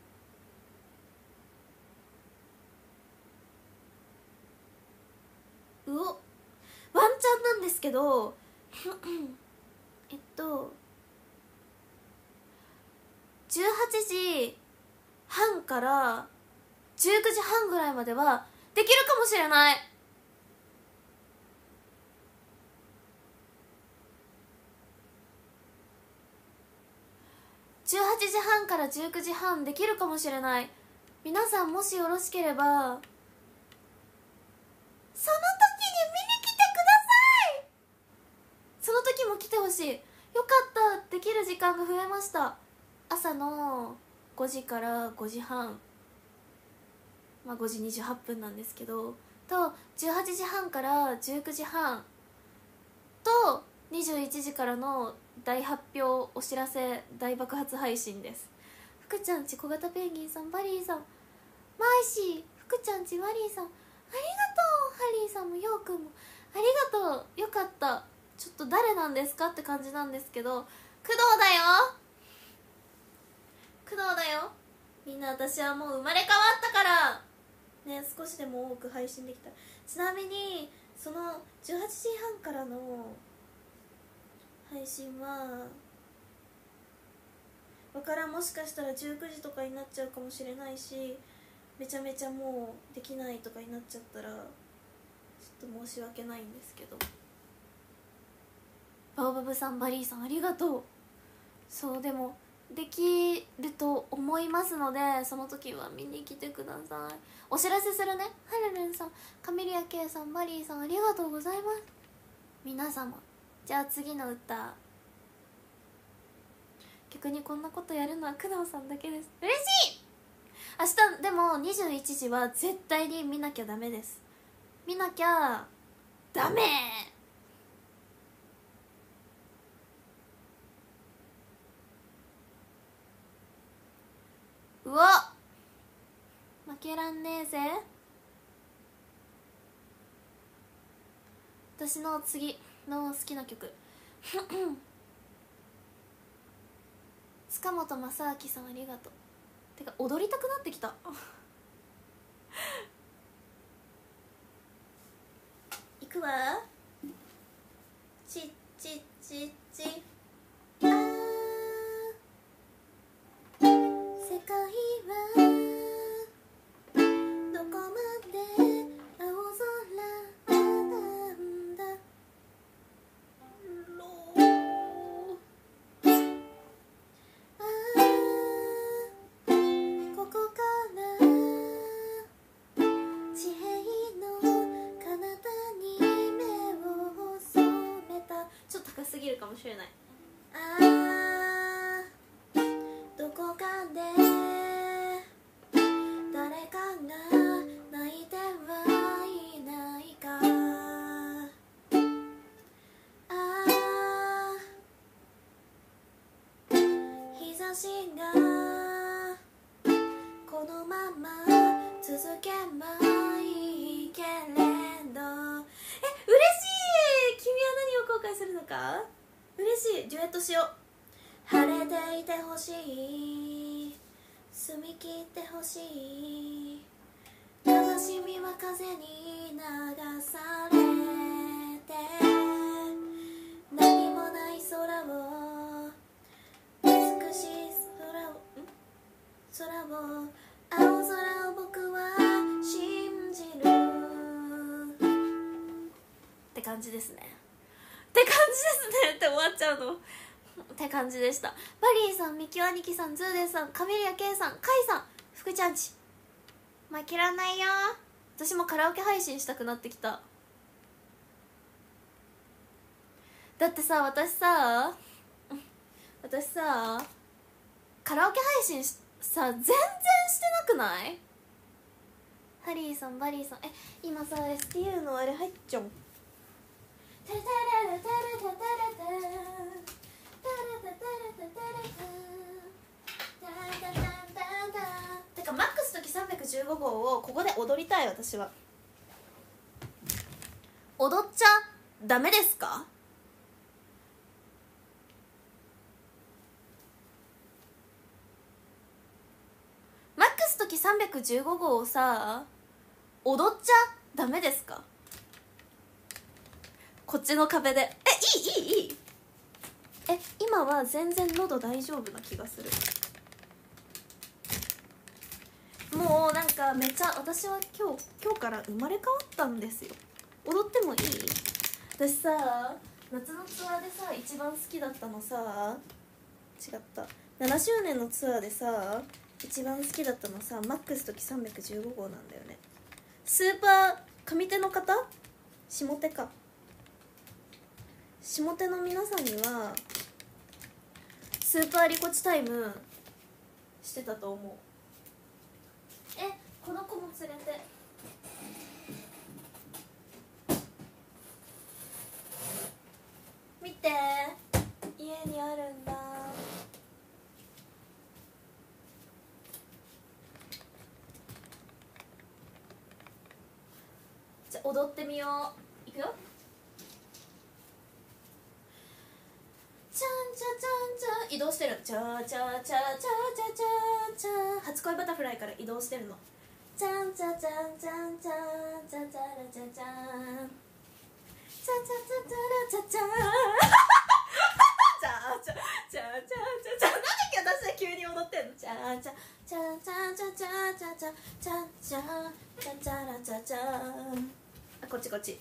う。うお、ワンチャンなんですけどえっとじゅうはちじはんからじゅうくじはんぐらいまではできるかもしれない。じゅうはちじはんからじゅうくじはんできるかもしれない。皆さんもしよろしければその時に見に来てください。その時も来てほしい。よかった、できる時間が増えました。朝のごじからごじはん、まあごじにじゅうはっぷんなんですけど、とじゅうはちじはんからじゅうくじはんとにじゅういちじからの大発表お知らせ大爆発配信です。福ちゃんち小型ペンギンさん、バリーさん、マイシー、福ちゃんちワリーさん、ありがとう。ハリーさんもヨウくんもありがとう。よかった。ちょっと誰なんですかって感じなんですけど、工藤だよ、工藤だよ。みんな私はもう生まれ変わったからね、少しでも多く配信できた。ちなみにそのじゅうはちじはんからの配信はわからん、もしかしたらじゅうくじとかになっちゃうかもしれないし、めちゃめちゃもうできないとかになっちゃったらちょっと申し訳ないんですけど、バオバブさん、バリーさんありがとう。そう、でもできると思いますので、その時は見に来てください。お知らせするね。ハルルンさん、カメリア K さん、バリーさんありがとうございます。皆様、じゃあ次の歌、逆にこんなことやるのは工藤さんだけです。嬉しい。明日でもにじゅういちじは絶対に見なきゃダメです。見なきゃダメ。うわ、負けらんねえぜ。私の次の好きな曲塚本正明さんありがとう。てか踊りたくなってきたいくわ。ちっちっちっち、あー世界はどこまで青空なんだろう。あーここから地平の彼方に目を染めた。ちょっと高すぎるかもしれない。あーどこかで誰かが泣いてはいないか。あー日差しがこのまま続けばいいけれど、え、嬉しい。君は何を後悔するのか。嬉しい。デュエットしよう。晴れていてほしい、澄み切ってほしい、悲しみは風に流されて、何もない空を、美しい空を、ん空を、青空を僕は信じるって感じですね。って感じですねって終わっちゃうのって感じでした。バリーさん、ミキワ兄貴さん、ズーデさん、カメリア K さん、カイさん、福ちゃんち負けらんないよ。私もカラオケ配信したくなってきた。だってさ、私さ私さカラオケ配信さ全然してなくない？ハリーさん、バリーさん、え、今さ エスティーユー のあれ入っちゃう。テレテレテレテレテレテレてかマックス時さんびゃくじゅうご号をここで踊りたい。私は踊っちゃダメですか？マックス時さんびゃくじゅうご号をさ踊っちゃダメですか？こっちの壁で。え、いいいいいい。え、今は全然喉大丈夫な気がする。もうなんかめっちゃ私は今日今日から生まれ変わったんですよ。踊ってもいい？私さ夏のツアーでさ一番好きだったのさ、違った、ななしゅうねんのツアーでさ一番好きだったのさマックス時さんびゃくじゅうご号なんだよね。スーパー上手の方、下手か、下手の皆さんにはスーパーリコチタイムしてたと思う。え、この子も連れて見て、家にあるんだ。じゃあ踊ってみよう。いくよ。チャンチャチャンチャ移動してる。チャチャチャチャチャチャチャ初恋バタフライから移動してるの。チャンチャチャンチャンチャンチャチャラチャチャンチャチャチャチャラチャチャンチャチャチャチャチャチャチャなんだっけ私急に踊ってんの。チャチャチャチャチャチャチャチャチャチャチャチャラチャチャン。あ、こっちこっち。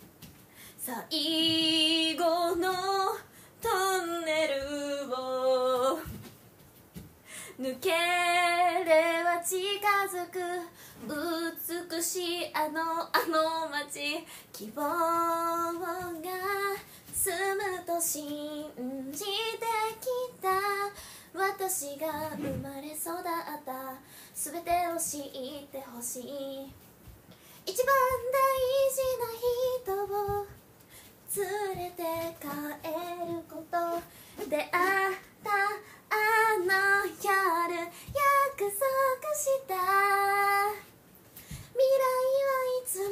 最後のトンネルを抜ければ近づく美しいあのあの街、希望が住むと信じてきた私が生まれ育った全てを知ってほしい。一番大事な人を連れて帰ること、出会ったあの夜約束した未来はいつ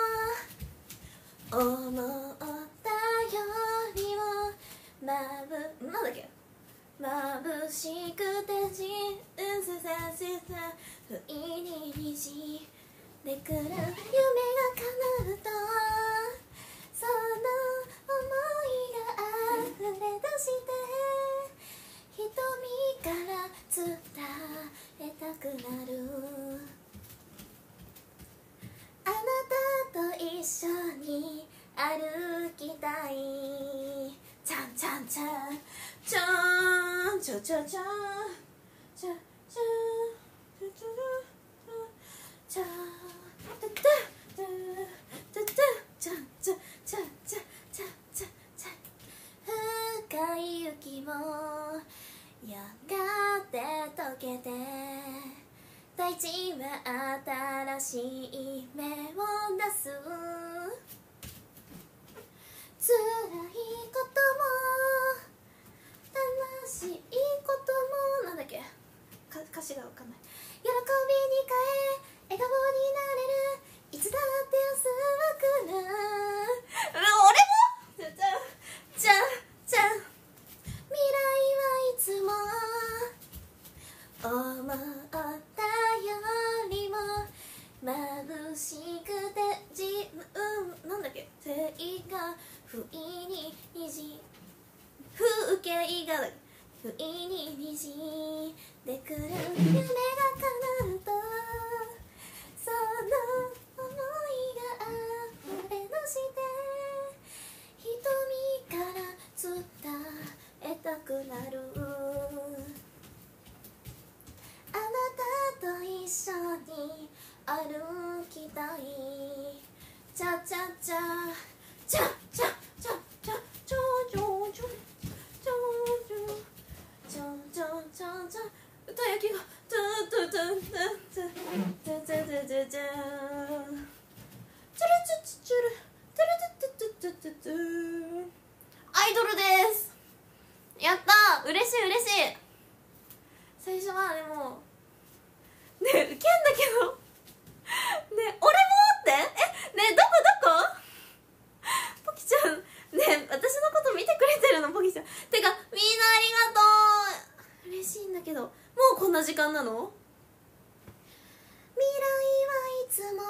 も思ったよりもまぶなんだっけ眩しくてじうすさした不意ににじでくる夢が叶うとその想いが溢れ出して瞳から伝えたくなる。あなたと一緒に歩きたい。ちゃんちゃんちゃんちゃんちゃちゃちゃんちゃちゃちゃちゃちゃちゃちゃちゃちゃちゃちゃちゃちゃちゃ深い雪もやがて溶けて大地は新しい芽を出す。辛いことも悲しいこともなんだっけか歌詞がわかんない。喜びに変え笑顔になれるいつだって明日は来る。俺もじゃじゃじゃじゃ未来はいつも思ったよりも眩しくて自分なんだっけ正が不意に虹風景が不意に虹でくる夢が叶うとその想いが溢れ出して瞳から伝えたくなる。あなたと一緒に歩きたい。チャチャチャチャチャチャチャチョチョチョチョチョチョチョチョチョ歌焼きがトゥトゥトゥトゥトゥトゥトゥトゥトゥトゥチュルチュチュルチュルトゥルトゥトゥトゥトゥアイドルです。やったー、嬉しい嬉しい。最初はでもねえウケんだけどねえ俺もってえねえどこどこポキちゃんねえ私のこと見てくれてるのポキちゃんてかみんなありがとう嬉しいんだけどもうこんな時間なの。未来はいつも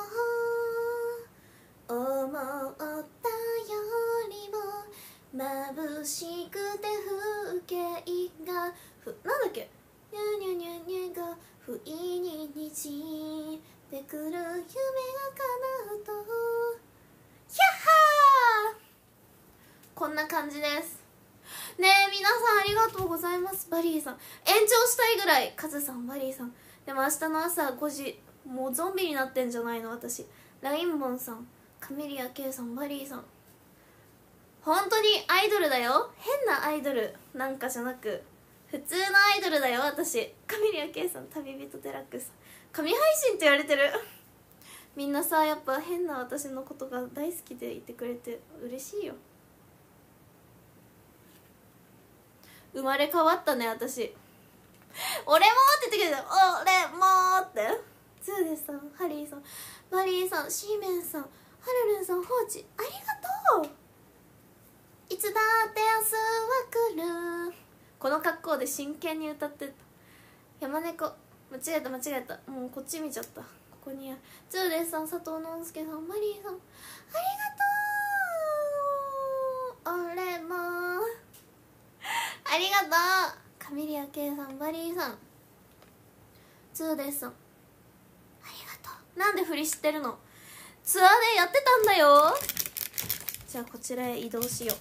思ったよりも眩しくて風景がふなんだっけニュニュニュニュが不意ににじでくる夢が叶うとヒャッハーこんな感じですねえ。皆さんありがとうございます。バリーさん延長したいぐらい。カズさんバリーさんでも明日の朝ごじもうゾンビになってんじゃないの私。ラインボンさんカメリア K さんバリーさん本当にアイドルだよ。変なアイドルなんかじゃなく普通のアイドルだよ私。カメリア K さん、旅人デラックス、神配信って言われてる。みんなさ、やっぱ変な私のことが大好きでいてくれて嬉しいよ。生まれ変わったね私。俺もって言ってくれた。俺もって。ズーデさん、ハリーさん、マリーさん、シーメンさん、ハルルンさん、放置ありがとう。いつだって明日は来る。この格好で真剣に歌ってた。山猫、間違えた間違えた、もうこっち見ちゃった。ここにあるズーデさん、佐藤之介さん、マリーさん、ありがとう。俺もありがとう。カメリア K さん、バリーさん、ツーデスさん、ありがとう。なんで振り知ってるの？ツアーでやってたんだよ。じゃあこちらへ移動しよ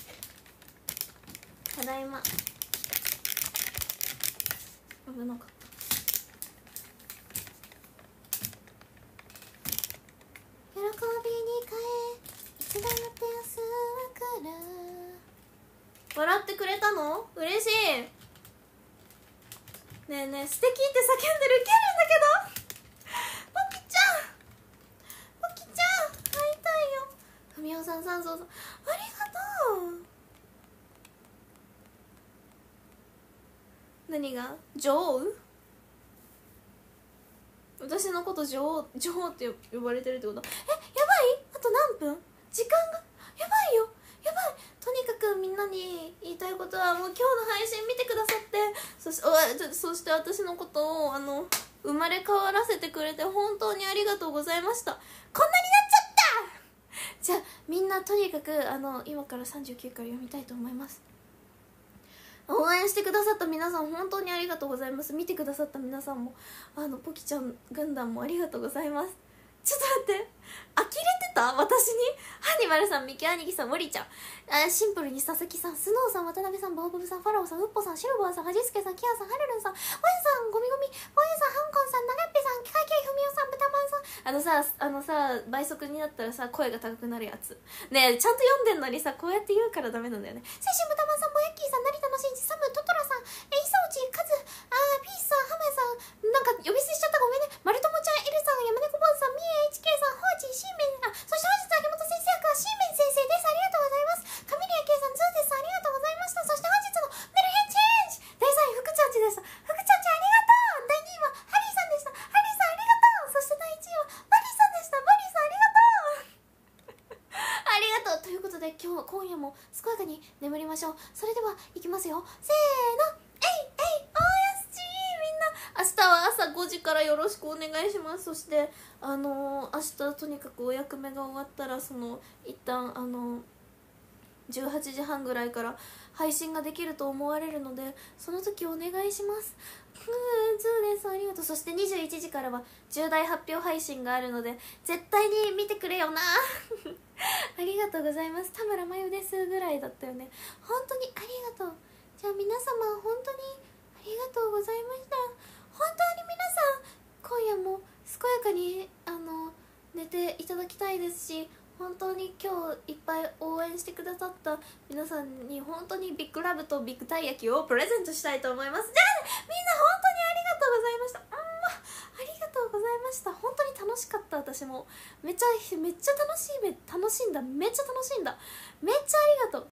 う。ただいま。危なかった。喜びに変え、いつだって明日は来る。笑ってくれたの？嬉しい。ねえねえ、素敵って叫んでる、ウケるんだけど。ポキちゃん、ポキちゃん会いたいよ。ふみおさん、さんそうさん、ありがとう。何が女王？私のこと女王、女王って呼ばれてるってこと？え、やばい？あと何分？時間がやばいよ、やばい。とにかくみんなに言いたいことは、もう今日の配信見てくださって、そし、おそして私のことをあの生まれ変わらせてくれて本当にありがとうございました。こんなになっちゃった。じゃあみんなとにかくあの今からさんじゅうきゅうから読みたいと思います。応援してくださった皆さん本当にありがとうございます。見てくださった皆さんも、あのポキちゃん軍団もありがとうございます。ちょっと待って、呆れてた私に。ハニバルさん、ミキ兄貴さん、モリちゃん、あ、シンプルに佐々木さん、スノーさん、渡辺さん、バオボブさん、ファラオさん、ウッポさん、シルバーさん、ハジスケさん、キアさん、ハルルンさん、ワイさん、ゴミゴミ、ワイさん、ハンコンさん、ナガッペさん、カイケイフミオさん、ブタマンさん。あのさ、あのさ、倍速になったらさ、声が高くなるやつねえ、ちゃんと読んでんのにさ、こうやって言うからダメなんだよね。セシン、ブタマンさん、モヤッキーさん、成田の真治、サム、トトラさん、え、イサオチ、カズ、あー、ピースさん、ハメさん、なんか呼び捨てしちゃったごめんね。マルトモちゃん、エルさん、山猫坊主さん、ミエ エイチケー さん、ホーチ、シーメン、あ、そして本日秋元先生役はシーメン先生です。ありがとうございます。カミリア K さん、ズーです。ありがとうございました。そして本日のメルヘンチェンジだいさんい、福ちゃんちでした。福ちゃんちありがとう。だいにいはハリーさんでした。ハリーさんありがとう。そしてだいいちいはバリーさんでした。バリーさんありがとう。ありがとう。ということで今日今夜も健やかに眠りましょう。それではいきますよ。せーの、えいえい、おやすちー。みんな明日は朝ごじからよろしくお願いします。そしてあのー、明日とにかくお役目が終わったら、その一旦あのー、じゅうはちじはんぐらいから配信ができると思われるので、その時お願いします。ふー、ズーです。ありがとう。そしてにじゅういちじからは重大発表配信があるので絶対に見てくれよなありがとうございます。田村真由ですぐらいだったよね。本当にありがとう。じゃあ皆様本当にありがとうございました。本当に皆さん今夜も健やかにあの寝ていただきたいですし、本当に今日いっぱい応援してくださった皆さんに本当にビッグラブとビッグたい焼きをプレゼントしたいと思います。じゃあね、みんな本当にありがとうございました。あありがとうございました。本当に楽しかった。私もめっちゃめっちゃ楽しいめ楽しんだめっちゃ楽しんだめっちゃありがとう。